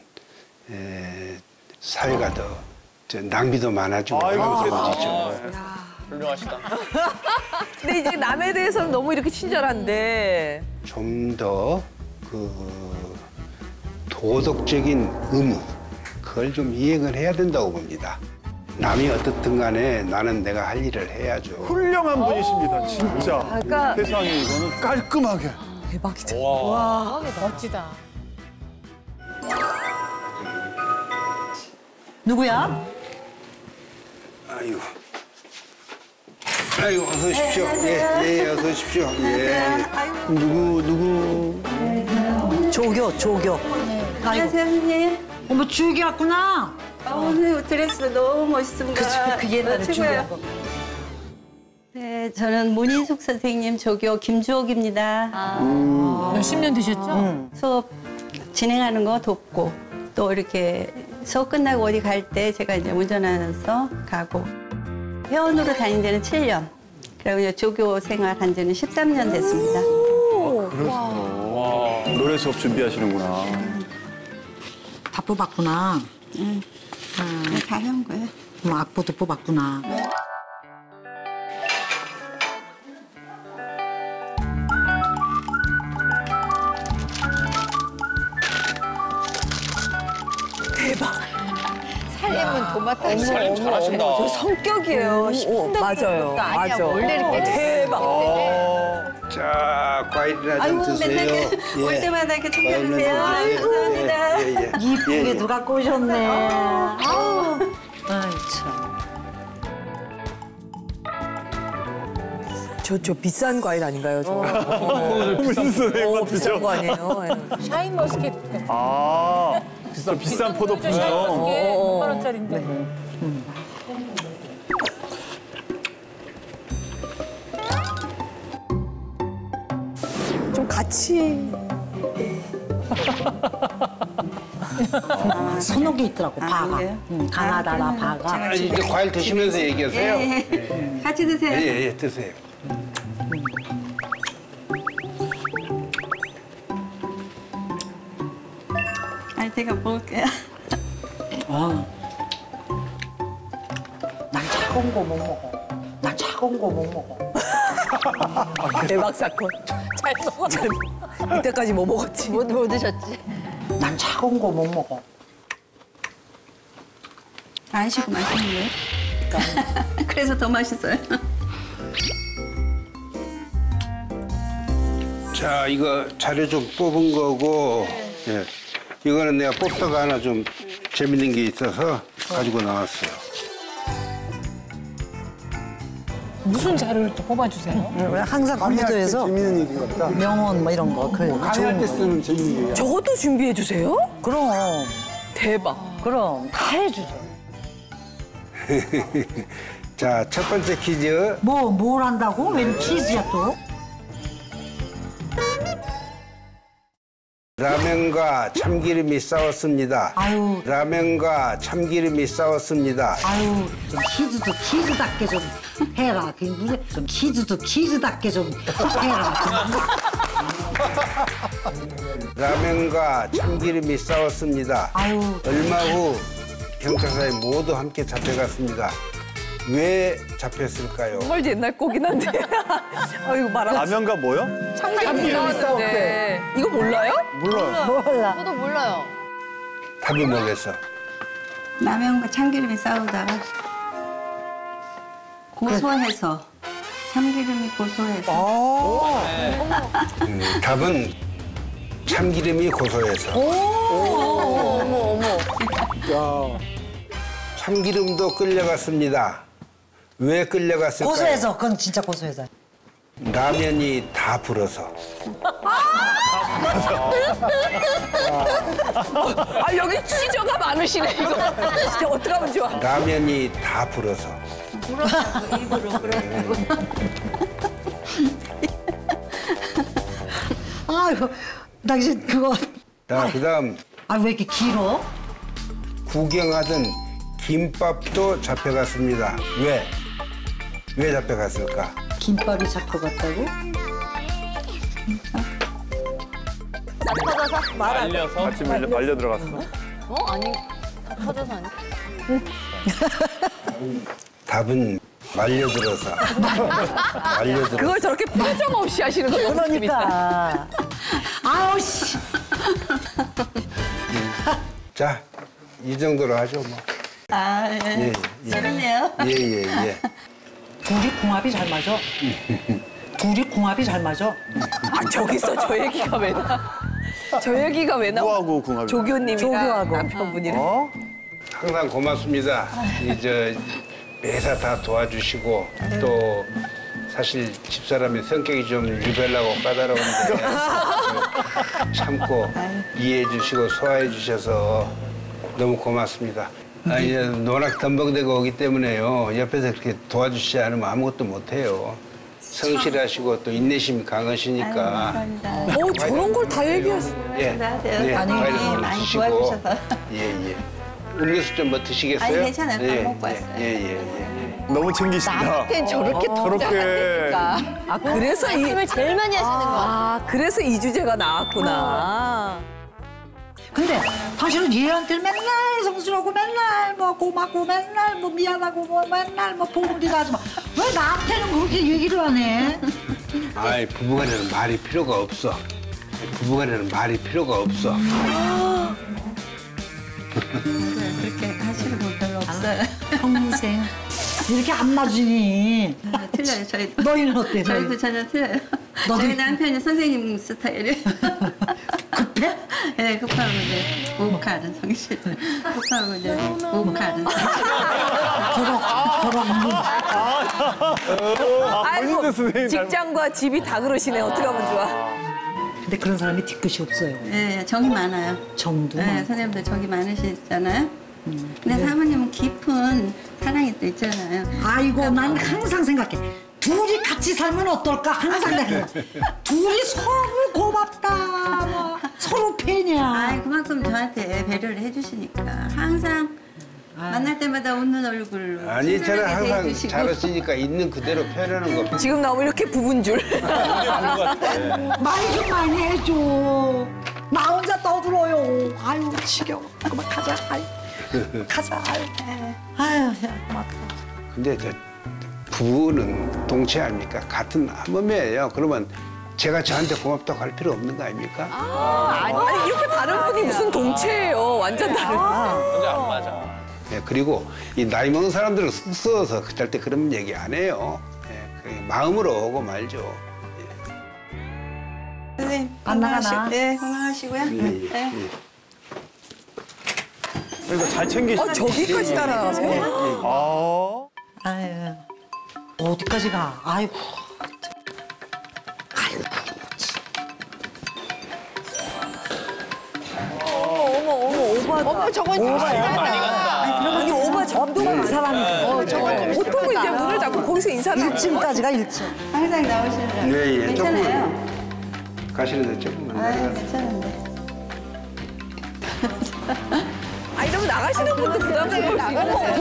사회가 더 낭비도 많아지고 문제죠. 훌륭하시다. 근데 이제 남에 대해서는 너무 이렇게 친절한데. 좀 더 그 도덕적인 의무 그걸 좀 이행을 해야 된다고 봅니다. 남이 어떻든 간에 나는 내가 할 일을 해야죠. 훌륭한 분이십니다, 진짜. 그러니까 세상에 이거는 깔끔하게. 대박이다. 와. 멋지다. 누구야? 아이고. 아이고, 어서 오십시오. 예, 어서 오십시오. 예. 누구? 조교. 안녕하세요, 선생님. 어머, 주욱이 왔구나. 오늘 드레스 너무 멋있습니다. 그 옛날에 최고예요. 준비한 거. 네, 저는 문인숙 선생님 조교 김주옥입니다. 몇십 년 되셨죠? 수업 진행하는 거 돕고 또 이렇게 수업 끝나고 어디 갈 때 제가 이제 운전하면서 가고 회원으로 다닌 지는 7년. 그리고 이제 조교 생활한 지는 13년 됐습니다. 노래 수업 준비하시는구나. 다 뽑았구나. 다 한 거예요. 악보도 뽑았구나. 살림은 도맡아. 살림 잘하신다. 저 성격이에요. 맞아요. 맞아. 원래 이렇게 대박. 자, 과일이나 좀 아이고, 드세요. 맨날 올 때마다 이렇게 챙겨주세요. 감사합니다. 이쁘게 누가 꼬셨네. 아우. 아이, 참. 저 비싼 과일 아닌가요? 무슨 소리예요? 비싼 거 아니에요? 샤인머스켓. 아, 비싼 포도품이요. 6만 원짜리인데. 좀 같이. 선옥이 있더라고, 바가. 가나다라 바가. 이제 과일 드시면서 얘기하세요. 네. 같이 드세요. 예, 드세요. 제가 먹을게요. 난 차가운 거 못 먹어. 난 차가운 거 못 먹어. 대박 사건. 잘 먹었지. 이때까지 뭐 먹었지? 못 드셨지? 난 차가운 거 못 먹어. 안 시고 맛있는 거예요? 그래서 더 맛있어요. 자, 이거 자료 좀 뽑은 거고, 예. 이거는 내가 뽑다가 하나 좀 재밌는 게 있어서 가지고 나왔어요. 무슨 자료를 또 뽑아주세요? 항상 컴퓨터에서 재밌는 얘기 같다. 명언 뭐 이런 거. 그래. 강의할 때 쓰는 재밌는 얘기야. 저것도 준비해 주세요? 그럼. 대박. 그럼 다 해주죠. 자, 첫 번째 퀴즈. 뭘 한다고? 웬 퀴즈야 또? 라면과 참기름이 싸웠습니다. 아유. 라면과 참기름이 싸웠습니다. 아유, 좀 퀴즈도 퀴즈답게 좀 해라. 좀 퀴즈도 퀴즈답게 좀 해라. 라면과 참기름이 싸웠습니다. 아유. 얼마 후 경찰서에 모두 함께 잡혀갔습니다. 왜 잡혔을까요? 정말 옛날 곡이긴 한데. 이거 말하고. 라면과 뭐요? 참기름이 싸웠대. 이거 몰라요? 몰라요. 저도 몰라요. 답이 뭐겠어? 라면과 참기름이 싸우다가 고소해서 참기름이 고소해서 답은 참기름이 고소해서. 참기름도 끌려갔습니다. 왜 끌려갔을까요? 고소해서, 그건 진짜 고소해서. 라면이 다 불어서. 여기 취저가 많으시네, 이거. 진짜 어떡하면 좋아. 라면이 다 불어서. 아이고, 당신 그거. 자, 그다음 아, 왜 이렇게 길어? 구경하던 김밥도 잡혀갔습니다. 왜? 왜 잡혀갔을까? 김밥이 잡혀갔다고? 다 터져서? 말려서? 마침 말려 들어갔어. 아니, 다 터져서 아니. 답은 말려들어서. 말려들어서. 그걸 저렇게 표정 없이 하시는 거 너무 재밌다. 그러니까. 아우, 씨. 자, 이 정도로 하죠, 뭐. 예. 재밌네요. 예. 둘이 궁합이 잘 맞아. 둘이 궁합이 잘 맞아. 저기서 저 얘기가 왜 나? 저 얘기가 왜 나? 누구하고 궁합이? 조교님이랑 조교하고. 남편분이랑. 항상 고맙습니다. 매사 다 도와주시고 또 사실 집사람의 성격이 좀 유별나고 까다로운데 참고 이해해 주시고 소화해 주셔서 너무 고맙습니다. 이제 워낙 덤벙대고 오기 때문에요. 옆에서 그렇게 도와주시지 않으면 아무것도 못해요. 성실하시고 또 인내심이 강하시니까. 저런 걸 다 얘기하시네. 예. 많이 도와주셔서. 예. 음료수 좀 뭐 드시겠어요? 아니, 괜찮아요. 밥 먹고 왔어요. 예. 너무 챙기신다. 남한텐 저렇게 통장하니까. 그래서 말씀을 제일 많이 하시는 거. 그래서 이 주제가 나왔구나. 근데 당신은 얘한테 맨날 성실하고 맨날 뭐 고맙고 맨날 뭐 미안하고 뭐 맨날 뭐 보금디가 하지 마. 왜 나한테는 그렇게 얘기를 안 해? 아이, 부부간에는 말이 필요가 없어. 부부간에는 말이 필요가 없어. 그렇게 하시는 분 별로 없어요. 평생 이렇게 안 맞으니. 틀려요, 저희도. 너희는 어때? 저희도 전혀 틀려요. 저희 남편이 선생님 스타일이에요. 급해? 네, 급하고 이제 욱하는 성실. 급하고 이제 욱하는 성실. 아이고, 직장과 집이 다 그러시네. 어떻게 하면 좋아. 근데 그런 사람이 뒤끝이 없어요. 네, 정이 많아요. 정도? 네, 선생님들 정이 많으시잖아요. 근데 사모님은 깊은 사랑이 또 있잖아요. 아이고, 난 항상 생각해. 둘이 같이 살면 어떨까? 항상 생각해. 둘이 서로 고맙다. 뭐, 서로 팬이야. 아이, 그만큼 저한테 배려를 해주시니까 항상 만날 때마다 웃는 얼굴로 아니, 저는 친절하게 항상 대해주시고. 잘했으니까 있는 그대로 표현하는 거. 지금 나오면 이렇게 부분 줄. 말 좀 많이 해줘. 나 혼자 떠들어요. 아유, 지겨워. 그만 가자. 아유, 가자. 아유, 고맙다. 근데 부부는 동체 아닙니까? 같은 한 몸이에요. 그러면 제가 저한테 고맙다고 할 필요 없는 거 아닙니까? 아니, 이렇게 다른 분이 무슨 동체예요. 완전 다른. 완전 안 맞아. 네, 그리고 이 나이 먹은 사람들은 쑥스러워서 절대 그런 얘기 안 해요. 네, 마음으로 오고 말죠. 선생님, 안 나가나? 네, 건강하시고요. 네. 그러니까 잘 챙기시네. 저기까지 따라가세요? 아유, 어디까지 가? 아이고. 어머, 저건 많이 간다. 아니, 오바 정도가 그 사람이. 저건 보통은 이제 문을 닫고 거기서 인사를 하고. 1층까지가 1층. 항상 나오시느라. 예. 괜찮아요? 가시는데 조금만 아, 내려가세요. 괜찮은데. 이러면 나가시는 분도 부담스러울 수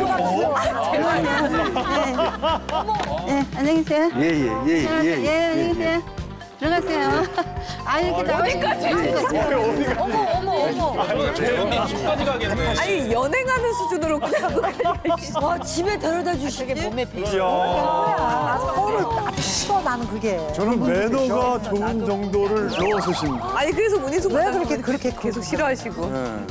있는데. 네, 안녕히 계세요. 예, 안녕히 계세요. 들어가세요. 아, 이렇게 나오시까지. 어머. 저희 집까지 가겠네. 아니, 연행하는 수준으로 그냥. 집에 데려다 주시게 몸에 배. 서로를 딱 싫어, 나는 그게. 저는 매너가 좋은 정도를 넣어서십니다. 아니, 그래서 문희숙 왜 부장님 그렇게 계속 싫어하시고.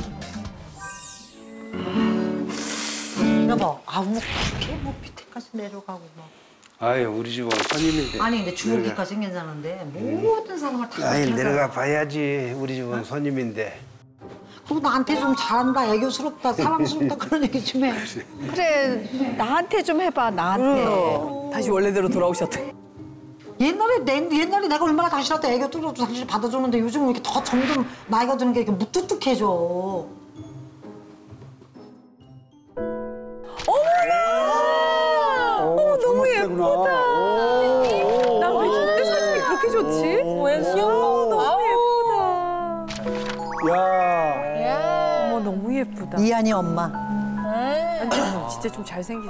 여보, 뭐 그렇게 뭐 밑에까지 내려가고 뭐. 아유, 우리 집은 손님인데. 아니, 근데 주먹이까지 괜찮은데 모든 상황을 다. 아이, 이렇게 내려가 해서. 봐야지. 우리 집은 손님인데. 그리고 나한테 좀 잘한다, 애교스럽다, 사랑스럽다 그런 얘기 좀 해. 그래, 나한테 좀 해봐, 나한테. 다시 원래대로 돌아오셨다. 옛날에 내가 얼마나 당신한테 애교 뚫어주고 당신을 받아줬는데 요즘은 이렇게 더 점점 나이가 드는 게 이렇게 무뚝뚝해져. 너무 예쁘다. 나 왜 저때 사진이 그렇게 좋지? 너무 예쁘다. 야. 어머, 너무 예쁘다. 이한이 엄마. 아니, 진짜 좀 잘생긴.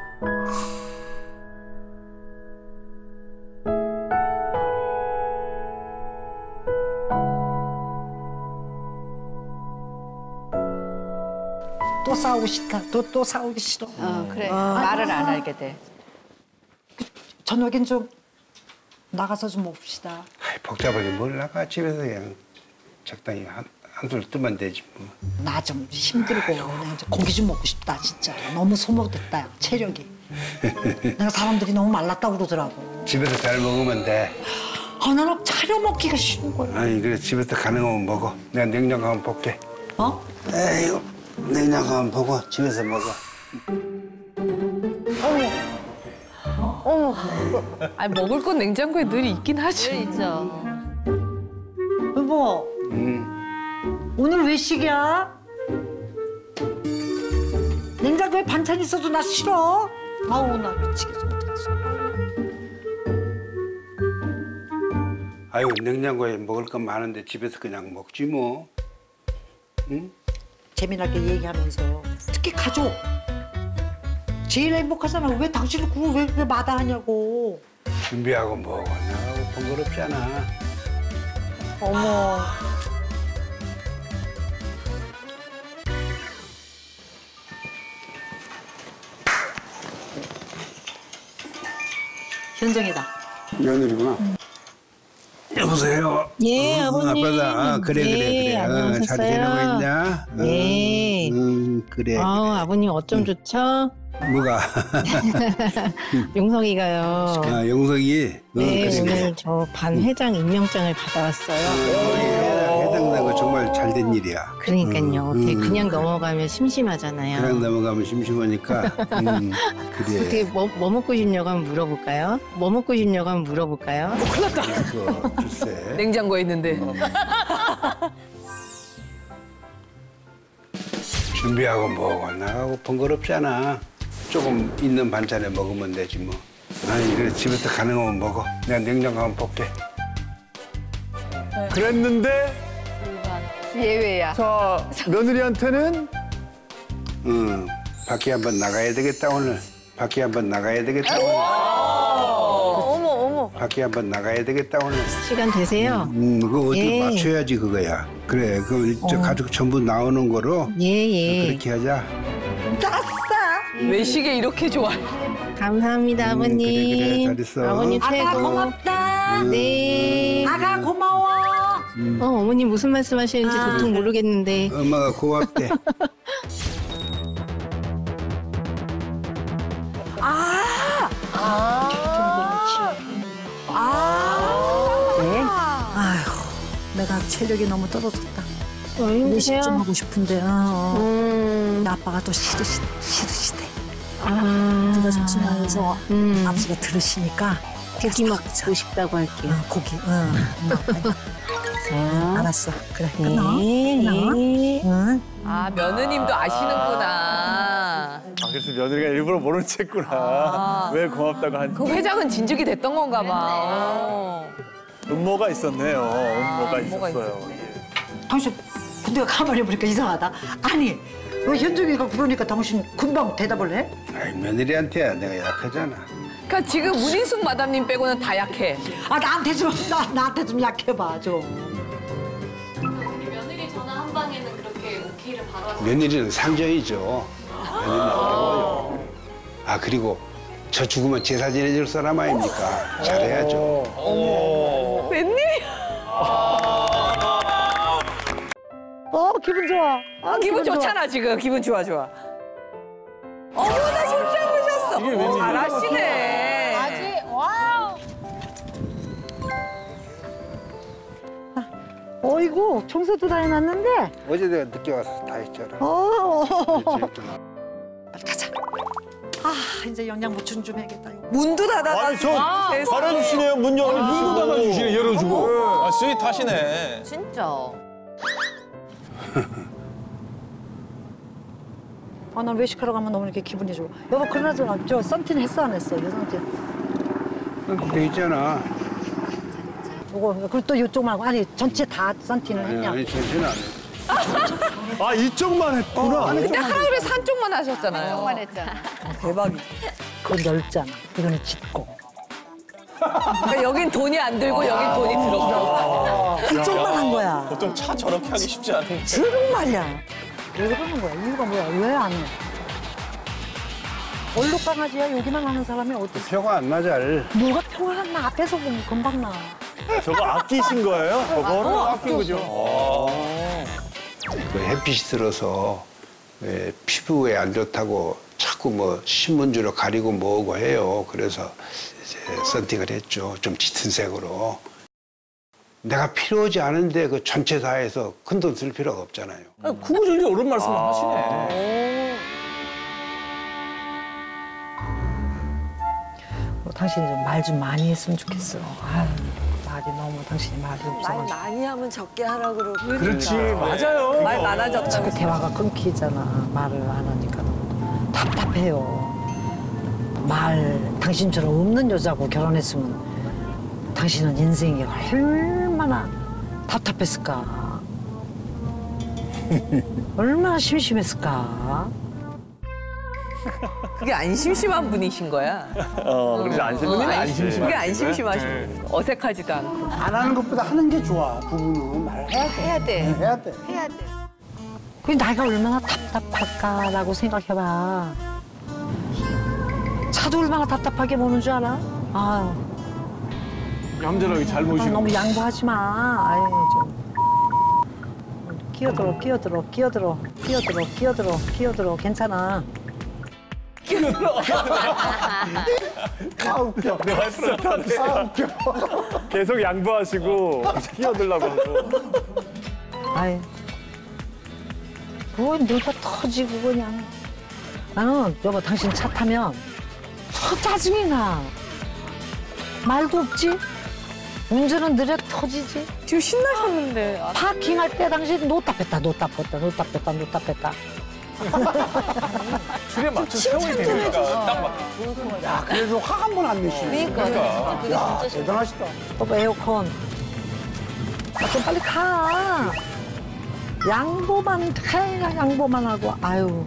또 싸우고 싶다. 또 싸우기 싫어. 그래, 말을 안 하게 돼. 저녁엔 좀 나가서 좀 봅시다. 아이, 복잡하게 뭘 나가. 집에서 그냥 적당히 한술 뜨면 되지 뭐. 나 좀 힘들고 그냥 좀 고기 좀 먹고 싶다 진짜. 너무 소모됐다 체력이. 내가 사람들이 너무 말랐다고 그러더라고. 집에서 잘 먹으면 돼. 나는 차려 먹기가 싫은 거야. 아니, 그래 집에서 가능하면 먹어. 내가 냉장고 한번 볼게. 어? 에이구. 냉장고 한번 보고 집에서 먹어. 아니 먹을 건 냉장고에 늘 있긴 하지. 있죠. 여보, 오늘 외식이야? 냉장고에 반찬 있어도 나 싫어. 아우, 나 미치겠어. 아유, 냉장고에 먹을 건 많은데 집에서 그냥 먹지 뭐. 응? 재미나게 얘기하면서 특히 가족. 제일 행복하잖아. 왜 당신은 그걸 왜 마다하냐고. 준비하고 먹어. 나하고 번거롭지 않아. 어머. 현정이다. 며느리구나. 여보세요. 예, 아버님. 아빠다. 아, 그래. 잘 안녕하셨어요? 지내고 있냐? 네. 그래. 아버님 어쩜 좋죠? 뭐가? 용석이가요. 아, 용석이? 네, 그래. 오늘 저 반 회장 임명장을 받아왔어요. 해당되고 정말 잘된 일이야. 그러니까요. 그냥 넘어가면 심심하잖아요. 그냥 넘어가면 심심하니까. 그래. 어떻게 뭐 먹고 싶냐고 한번 물어볼까요? 뭐 먹고 싶냐고 한번 물어볼까요? 큰일 났다. 글쎄. 냉장고에 있는데. 준비하고 먹어. 나하고 번거롭잖아. 조금 있는 반찬에 먹으면 되지 뭐. 아니, 그래 집에서 가능하면 먹어. 내가 냉장고 한번 볼게. 그랬는데 예외야. 자 며느리한테는 응. 밖에 한번 나가야 되겠다 오늘. 밖에 한번 나가야 되겠다 오늘. 어머. 밖에 한번 나가야 되겠다 오늘. 시간 되세요? 그거 어떻게 예. 맞춰야지 그거야. 그래, 그 저 가족 전부 나오는 거로 예. 그렇게 하자. 외식에 이렇게 좋아. 감사합니다, 아버님. 그래, 잘했어. 아버님 최고. 아가 고맙다. 네. 아가 고마워. 어머님 무슨 말씀 하시는지 도통 모르겠는데. 엄마가 고맙대. 네. 아휴, 내가 체력이 너무 떨어졌다. 외식 좀 하고 싶은데, 아빠가 또 싫으시대. 들어주지 말아서 아버지가 들으시니까 고기 먹고 싶다고 할게요. 고기, 알았어. 그래, 끊어. 네. 응. 아 며느님도 아시는구나. 그래서 며느리가 일부러 모른 척했구나. 왜 고맙다고 하는지. 그 회장은 진즉이 됐던 건가 봐. 음모가 있었네요. 음모가 음모가 있었어요. 당신 근데 가만히 보니까 이상하다. 아니 왜 현정이가 그러니까 당신 금방 대답을 해? 아이, 며느리한테야 내가 약하잖아. 그러니까 지금 문인숙 마담님 빼고는 다 약해. 아 나한테 좀 약해봐 좀. 며느리 전화 한 방에는 그렇게 오케이를 바로 하시는 며느리는 상전이죠. 며느리는 아니고요. 아, 그리고 저 죽으면 제사 지내줄 사람 아닙니까? 잘해야죠. 웬일이야? 기분 좋아. 기분 좋잖아 지금. 기분 좋아. 어머나 손 잡으셨어. 이게 웬일이야? 잘하시네. 아직 와우. 어이구 청소도 다 해놨는데. 어제 내가 늦게 와서 다 했잖아. 가자. 아 이제 영양 보충 좀 해야겠다. 문도 닫아가지고. 아니 저 잘해주시네요. 문 열어주시고. 문도 닫아주시네, 열어주고. 아, 스윗하시네. 진짜. 아 난 외식하러 가면 너무 이렇게 기분이 좋아. 여보 그러나저나 저 썬틴 했어 안 했어? 여성틴. 돼 있잖아. 요거 그리고 또 이쪽 말고 아니 전체 다 썬틴을 했냐? 아니, 전체는 안 해. 아 이쪽만 했구나. 근데 하루에서 한쪽만 하셨잖아요. 정말 했잖아. 대박이다. 그건 넓잖아. 이거는 짙고. 그러니까 여긴 돈이 안 들고 여긴 돈이 들었고. 이쪽만 한 거야. 보통 차 저렇게 하기 쉽지 않은데. 지금 말이야. 왜 그러는 거야? 이유가 뭐야? 왜 안 해? 얼룩 강아지야 여기만 하는 사람이 어디? 표가 안 나, 잘. 뭐가 표가 안 나? 앞에서 보면 금방 나. 저거 아끼신 거예요? 저거를 아낀 거죠. 그 햇빛이 들어서 피부에 안 좋다고 자꾸 뭐 신문지로 가리고 뭐고 해요. 그래서 이제 썬팅을 했죠. 좀 짙은 색으로. 내가 필요하지 않은데 그 전체 사회에서 큰 돈 쓸 필요가 없잖아요. 구구절절 옳은 말씀을 하시네. 당신이 좀 말 좀 많이 했으면 좋겠어. 아유, 말이 너무 당신이 말이 없어. 말 많이 하면 적게 하라 그러고. 그렇지, 맞아요. 말 많아졌다고. 자꾸 대화가 끊기잖아. 말을 안 하니까 너무 답답해요. 당신처럼 없는 여자하고 결혼했으면 당신은 인생이 얼마나 답답했을까. 얼마나 심심했을까. 그게 안 심심한 분이신 거야. 그래서 안 심심해. 그게 안 심심하시고 어색하지도 않고. 안 하는 것보다 하는 게 좋아. 부부는 말해야 돼. 해야 돼. 해야 돼. 그 나이가 얼마나 답답할까라고 생각해봐. 차도 얼마나 답답하게 보는 줄 알아? 아유. 얌전하게 잘 모시고. 너무 양보하지 마. 아유, 좀. 끼어들어. 괜찮아. 아, 웃겨. 내 말씀 아, 웃겨. 계속 양보하시고 끼어들라고 하고. 아유. 그건 늙어 터지고 그냥. 나는 여보 당신 차 타면 저 짜증이 나. 말도 없지? 운전은 느려 터지지? 지금 신나셨는데. 파킹할 때 당신 놓다 뺐다. 줄에 맞춰 세워야 되니까. 야, 그래도 화 한 번 안 내시네. 그러니까. 야, 대단하시다. 또 에어컨. 좀 빨리 가. 양보만 하고. 아유.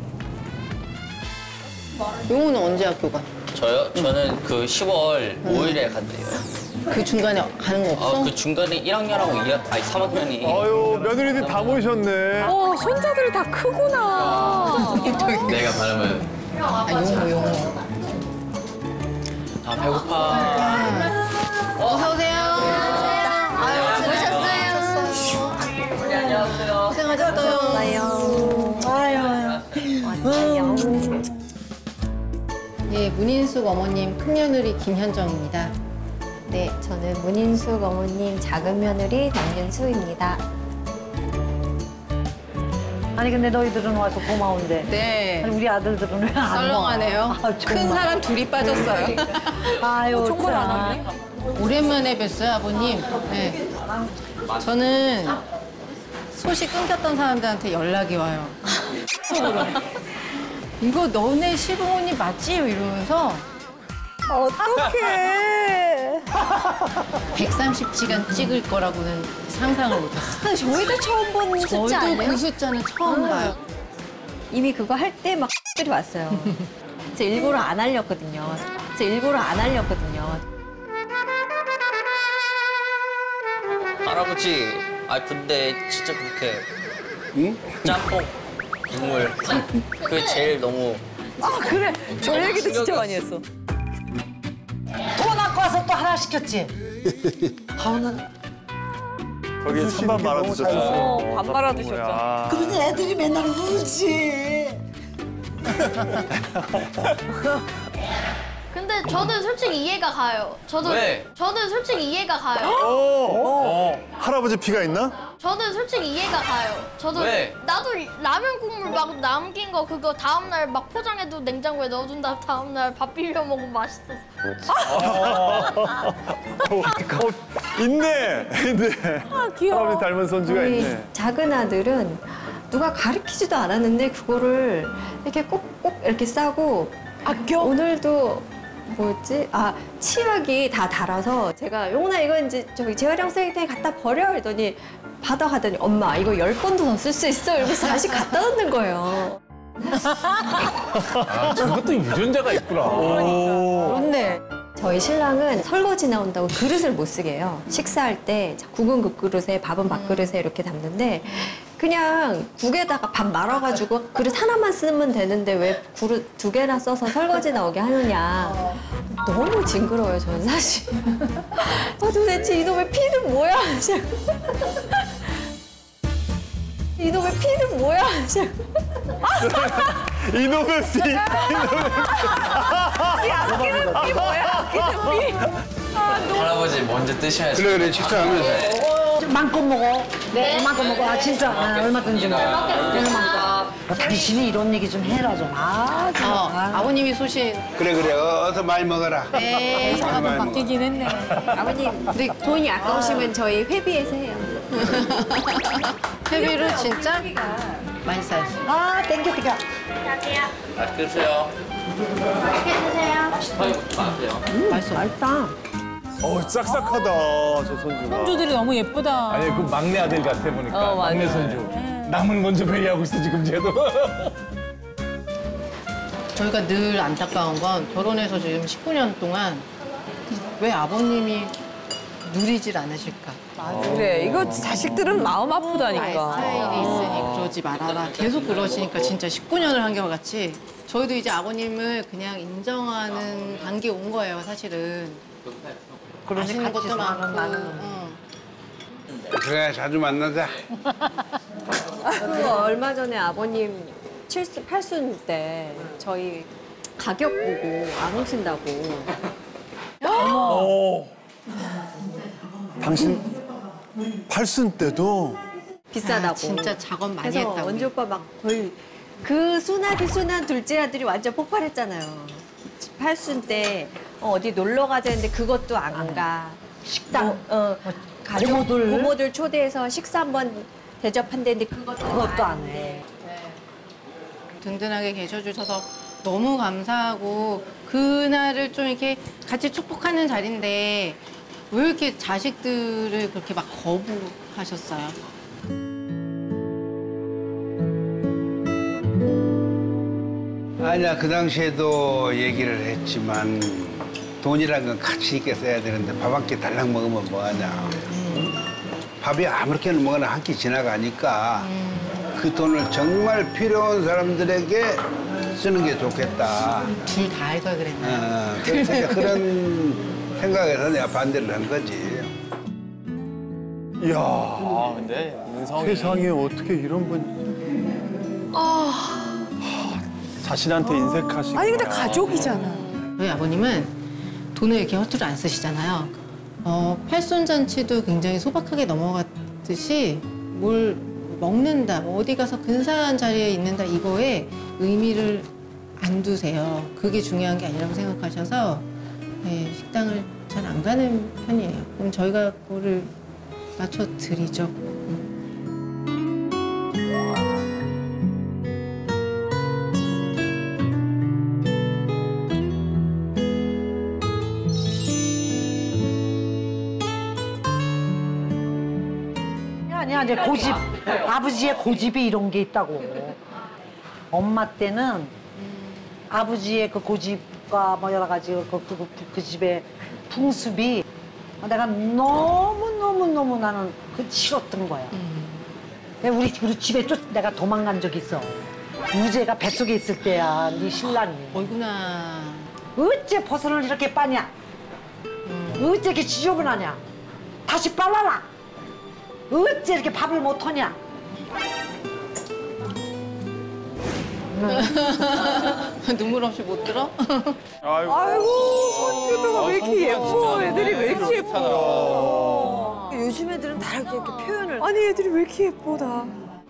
용우는 언제 학교 가? 저요? 저는 그 10월 5일에 간대요. 그 중간에 가는 거 없어? 그 중간에 1학년하고 3학년이. 아유, 며느리들 다 모셨네. 손자들이 다 크구나. 내가 바르면. 용우. 아, 배고파. 어서 오세요. 아유, 수고하셨어요. 안녕하세요. 고생하셨어요. 아유. 예, 문인숙 어머님 큰며느리 김현정입니다. 네, 저는 문인숙 어머님 작은 며느리 남윤수입니다. 아니 근데 너희들은 와서 고마운데. 네. 아니, 우리 아들들은 왜 안 와? 썰렁하네요. 큰 사람 둘이 빠졌어요. 아유, 정말 안 하네. 오랜만에 뵀어요, 아버님. 네. 저는 소식 끊겼던 사람들한테 연락이 와요. 이거 너네 시부모님 맞지? 이러면서 어떡해. 130시간 찍을 거라고는 상상을 못했어요. 저희도 처음 보는 숫자 저도 아니에요? 그 숫자는 처음 봐요. 이미 그거 할 때 막 들이 왔어요. 저 일부러 안 알렸거든요. 할아버지, 근데 진짜 그렇게. 응? 짬뽕, 국물. 그게 제일 너무. 그래. 저 얘기도 진짜 많이 했어. 또 갖고 와서 또 하나 시켰지? 아우는 거기에 찬밥 말아드셨어. 밥 말아드셨죠. 그러니 애들이 맨날 울지. 근데 저도 솔직히 이해가 가요. 왜? 저도 솔직히 이해가 가요. 할아버지 피가 있나? 저도 솔직히 이해가 가요. 저도 왜? 나도 라면 국물 막 남긴 거 그거 다음 날 막 포장해도 냉장고에 넣어둔 다음 날 밥 비벼 먹으면 맛있어. 있네. 귀여워. 할아버지 닮은 손주가 우리 있네. 작은 아들은 누가 가르치지도 않았는데 그거를 이렇게 꼭꼭 이렇게 싸고 아껴? 오늘도 뭐였지? 치약이 다 달아서 제가 용훈아 이거 이제 저기 재활용 쓰레기통에 갖다 버려 이러더니 받아가더니 엄마 이거 10번도 더 쓸 수 있어 이러면서 다시 갖다 놓는 거예요. 저것도 유전자가 있구나. 그렇네. 저희 신랑은 설거지 나온다고 그릇을 못 쓰게 해요. 식사할 때 국은 국그릇에 밥은 밥그릇에 이렇게 담는데 그냥 국에다가 밥 말아가지고 그릇 하나만 쓰면 되는데 왜 그릇 2개나 써서 설거지 나오게 하느냐. 너무 징그러워요, 저는 사실. 도대체 이놈의 피는 뭐야? 이놈의 피는 뭐야? 이놈의 비. 아끼는 비 뭐야? 아끼는 비. 할아버지 먼저 드셔야죠. 그래 식사하면서. 마음껏 먹어. 네. 마음껏 먹어. 아 진짜 얼마든지 먹어. 당신이 이런 얘기 좀 해라 좀. 아버님이 쏘신. 그래 어서 많이 먹어라. 네. 상황은 바뀌긴 했네. 아버님, 근데 돈이 아까우시면 저희 회비에서 해요. 회비로 진짜 많이 쌓였어요. 땡겨. 잘 드세요. 맛있게 드세요. 서해부터 마세요. 맛있다. 싹싹하다, 저 손주가. 손주들이 너무 예쁘다. 아니, 그 막내 아들 같아 보니까. 막내 손주. 남을 먼저 배려하고 있어, 지금 쟤도. 저희가 늘 안타까운 건 결혼해서 지금 19년 동안 왜 아버님이 누리질 않으실까? 그래, 이거 자식들은 마음 아프다니까. 나의 스타일이 있으니 그러지 말아라. 계속 그러시니까 진짜 19년을 한 것 같이 저희도 이제 아버님을 그냥 인정하는 단계에 온 거예요, 사실은. 아시는 것도 많고. 그래 자주 만나자. 얼마 전에 아버님 8순 때 저희 가격 보고 안 오신다고. 당신 8순 때도 비싸다고. 진짜 작업 많이 그래서 했다고. 원주 오빠 막 거의 그 순한 둘째 아들이 완전 폭발했잖아요. 8순 때 어디 놀러 가자 했는데 그것도 안 가. 식당. 가족 부모들 초대해서 식사 한번 대접한다는데 그것도 안 해. 든든하게 계셔주셔서 너무 감사하고 그날을 좀 이렇게 같이 축복하는 자리인데 왜 이렇게 자식들을 그렇게 막 거부하셨어요? 아니야 그 당시에도 얘기를 했지만 돈이란 건 가치 있게 써야 되는데 밥 한 끼 달랑 먹으면 뭐하냐. 밥이 아무렇게나 먹으나 한 끼 지나가니까 그 돈을 정말 필요한 사람들에게 쓰는 게 좋겠다. 둘 다 할 걸 그랬나요? 그러니까 그런 생각에서 내가 반대를 한 거지. 이야. 근데 인성이. 세상에 어떻게 이런 분. 자신한테 인색하시고. 아니 근데 가족이잖아. 저희 아버님은 돈을 이렇게 허투루 안 쓰시잖아요. 팔순잔치도 굉장히 소박하게 넘어갔듯이 뭘 먹는다, 뭐 어디 가서 근사한 자리에 있는다 이거에 의미를 안 두세요. 그게 중요한 게 아니라고 생각하셔서 네, 식당을 잘 안 가는 편이에요. 그럼 저희가 그거를 맞춰드리죠. 아니야, 이제 고집. 아버지의 고집이 이런 게 있다고. 엄마 때는 아버지의 그 고집과 뭐 여러 가지 그 집의 풍습이 내가 너무 나는 그 싫었던 거야. 우리 집에 내가 도망간 적이 있어. 유재가 뱃속에 있을 때야, 네 신랑이. 어이구나. 어째 버선을 이렇게 빠냐? 어째 이렇게 지저분하냐? 다시 빨라라! 어째 이렇게 밥을 못하냐? 눈물 없이 못 들어? 아이고 손주도가 왜 이렇게 예뻐? 애들이 왜 이렇게 예뻐? 요즘 애들은 다 이렇게 표현을. 아니 애들이 왜 이렇게 예뻐 다.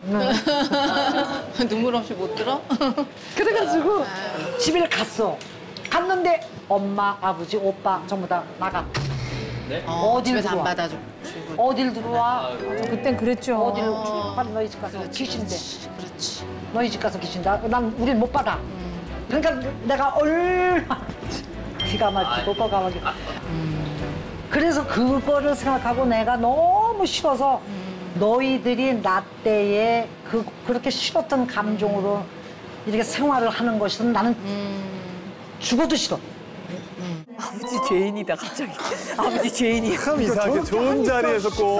눈물 없이 못 들어? 그래가지고 집에 갔는데 엄마, 아버지, 오빠 전부 다 나가. 네? 어딜 집에서 안 들어와? 받아주고. 어딜 들어와? 그땐 그랬죠. 어딜 빨리 너희 집 가서 귀신대. 그렇지. 너희 집 가서 귀신다. 난 우린 못 받아. 그러니까 내가 얼마나 기가 막히고 꺼가 막히고. 그래서 그거를 생각하고 내가 너무 싫어서 너희들이 나 때에 그렇게 싫었던 감정으로 이렇게 생활을 하는 것은 나는 죽어도 싫어. 아버지 죄인이다 갑자기. 아버지 죄인이야. 참 이상하게 좋은 자리에서 꼭.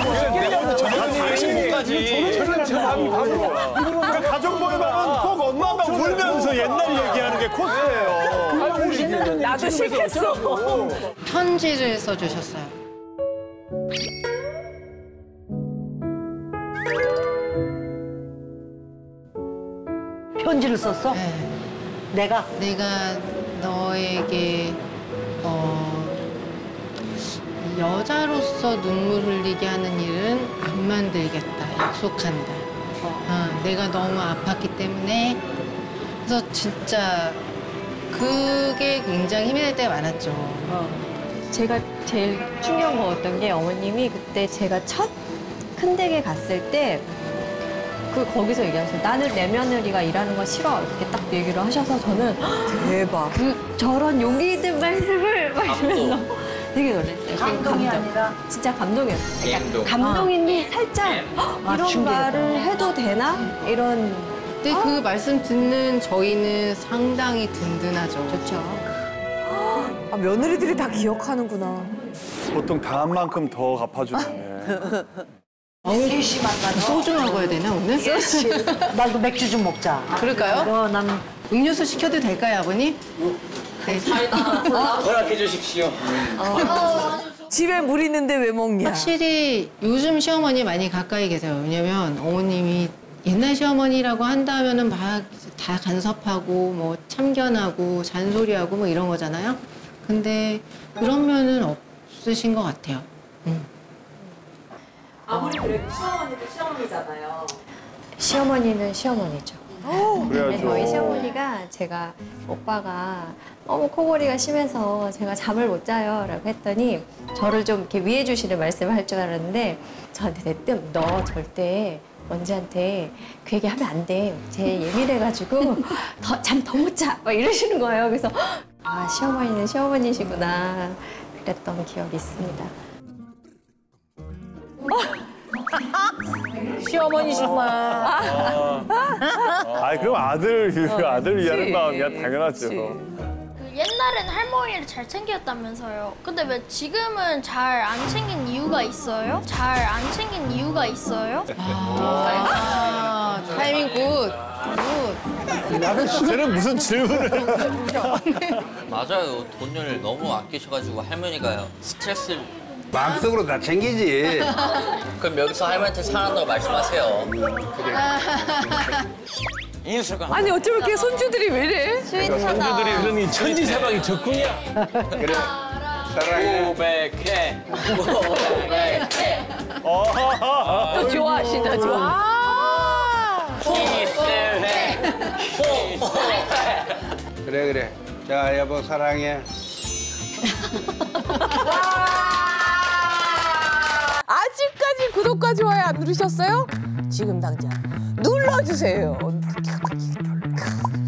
그러니까 가족모임하면 꼭 엄마가 울면서 옛날 얘기하는 게 코스예요. 나도 싫겠어. 편지를 써주셨어요. 편지를 썼어? 네. 내가 너에게 여자로서 눈물 흘리게 하는 일은 안 만들겠다. 약속한다. 내가 너무 아팠기 때문에. 그래서 진짜 그게 굉장히 힘이 될 때가 많았죠. 제가 제일 충격 먹었던 게 어머님이 그때 제가 첫 큰 댁에 갔을 때 거기서 얘기하셨어요. 나는 내 며느리가 일하는 거 싫어. 이렇게 딱 얘기를 하셔서 저는 대박. 저런 용기 있는 말씀을 막 이러면서 되게 놀랐어요. 감동이 아니라 진짜 감동이었어요. 그러니까 감동. 감동인데 살짝 이런 말을 해도 되나? 이런. 근데 그 말씀 듣는 저희는 상당히 든든하죠. 좋죠. 아, 며느리들이 다 기억하는구나. 보통 당한 만큼 더 갚아주네. 셋이 만나서 소주 먹어야 되나 오늘? 나 이거 맥주 좀 먹자. 그럴까요? 난 음료수 시켜도 될까요, 아버님? 네. 허락해 주십시오. 집에 물 있는데 왜 먹냐. 확실히 요즘 시어머니 많이 가까이 계세요. 왜냐면 어머님이 옛날 시어머니라고 한다면은 막 다 간섭하고 뭐 참견하고 잔소리하고 뭐 이런 거잖아요. 근데 그런 면은 없으신 것 같아요. 아무리 그래도 시어머니도 시어머니잖아요. 시어머니는 시어머니죠. 그래야죠. 저희 시어머니가 제가 오빠가 너무 코골이가 심해서 제가 잠을 못 자요 라고 했더니 저를 좀 이렇게 위해 주시는 말씀을 할 줄 알았는데 저한테 대뜸 너 절대 원지한테 그 얘기 하면 안 돼. 쟤 예민해가지고 잠 더 못 자. 막 이러시는 거예요. 그래서 아 시어머니는 시어머니시구나 그랬던 기억이 있습니다. 시어머니시구나. 그럼 아들 위하는 마음이야, 당연하죠. 옛날엔 할머니를 잘 챙겼다면서요. 근데 왜 지금은 잘 안 챙긴 이유가 있어요? 잘 안 챙긴 이유가 있어요? 타이밍 굿. 쟤는 무슨 질문을. 맞아요. 돈을 너무 아끼셔가지고 할머니가 스트레스를 마음속으로 다 챙기지. 그럼 여기서 할머니한테 사랑한다고 말씀하세요. 인수가 아니 어쩜 이렇게 손주들이 왜 이래? 손주들이 그러니 천지사방이 적군이야. 그래. 사랑해. 고백해. 또 좋아하신다 좋아. 키스해. 그래. 자, 여보 사랑해. 아직까지 구독과 좋아요 안 누르셨어요? 지금 당장 눌러주세요.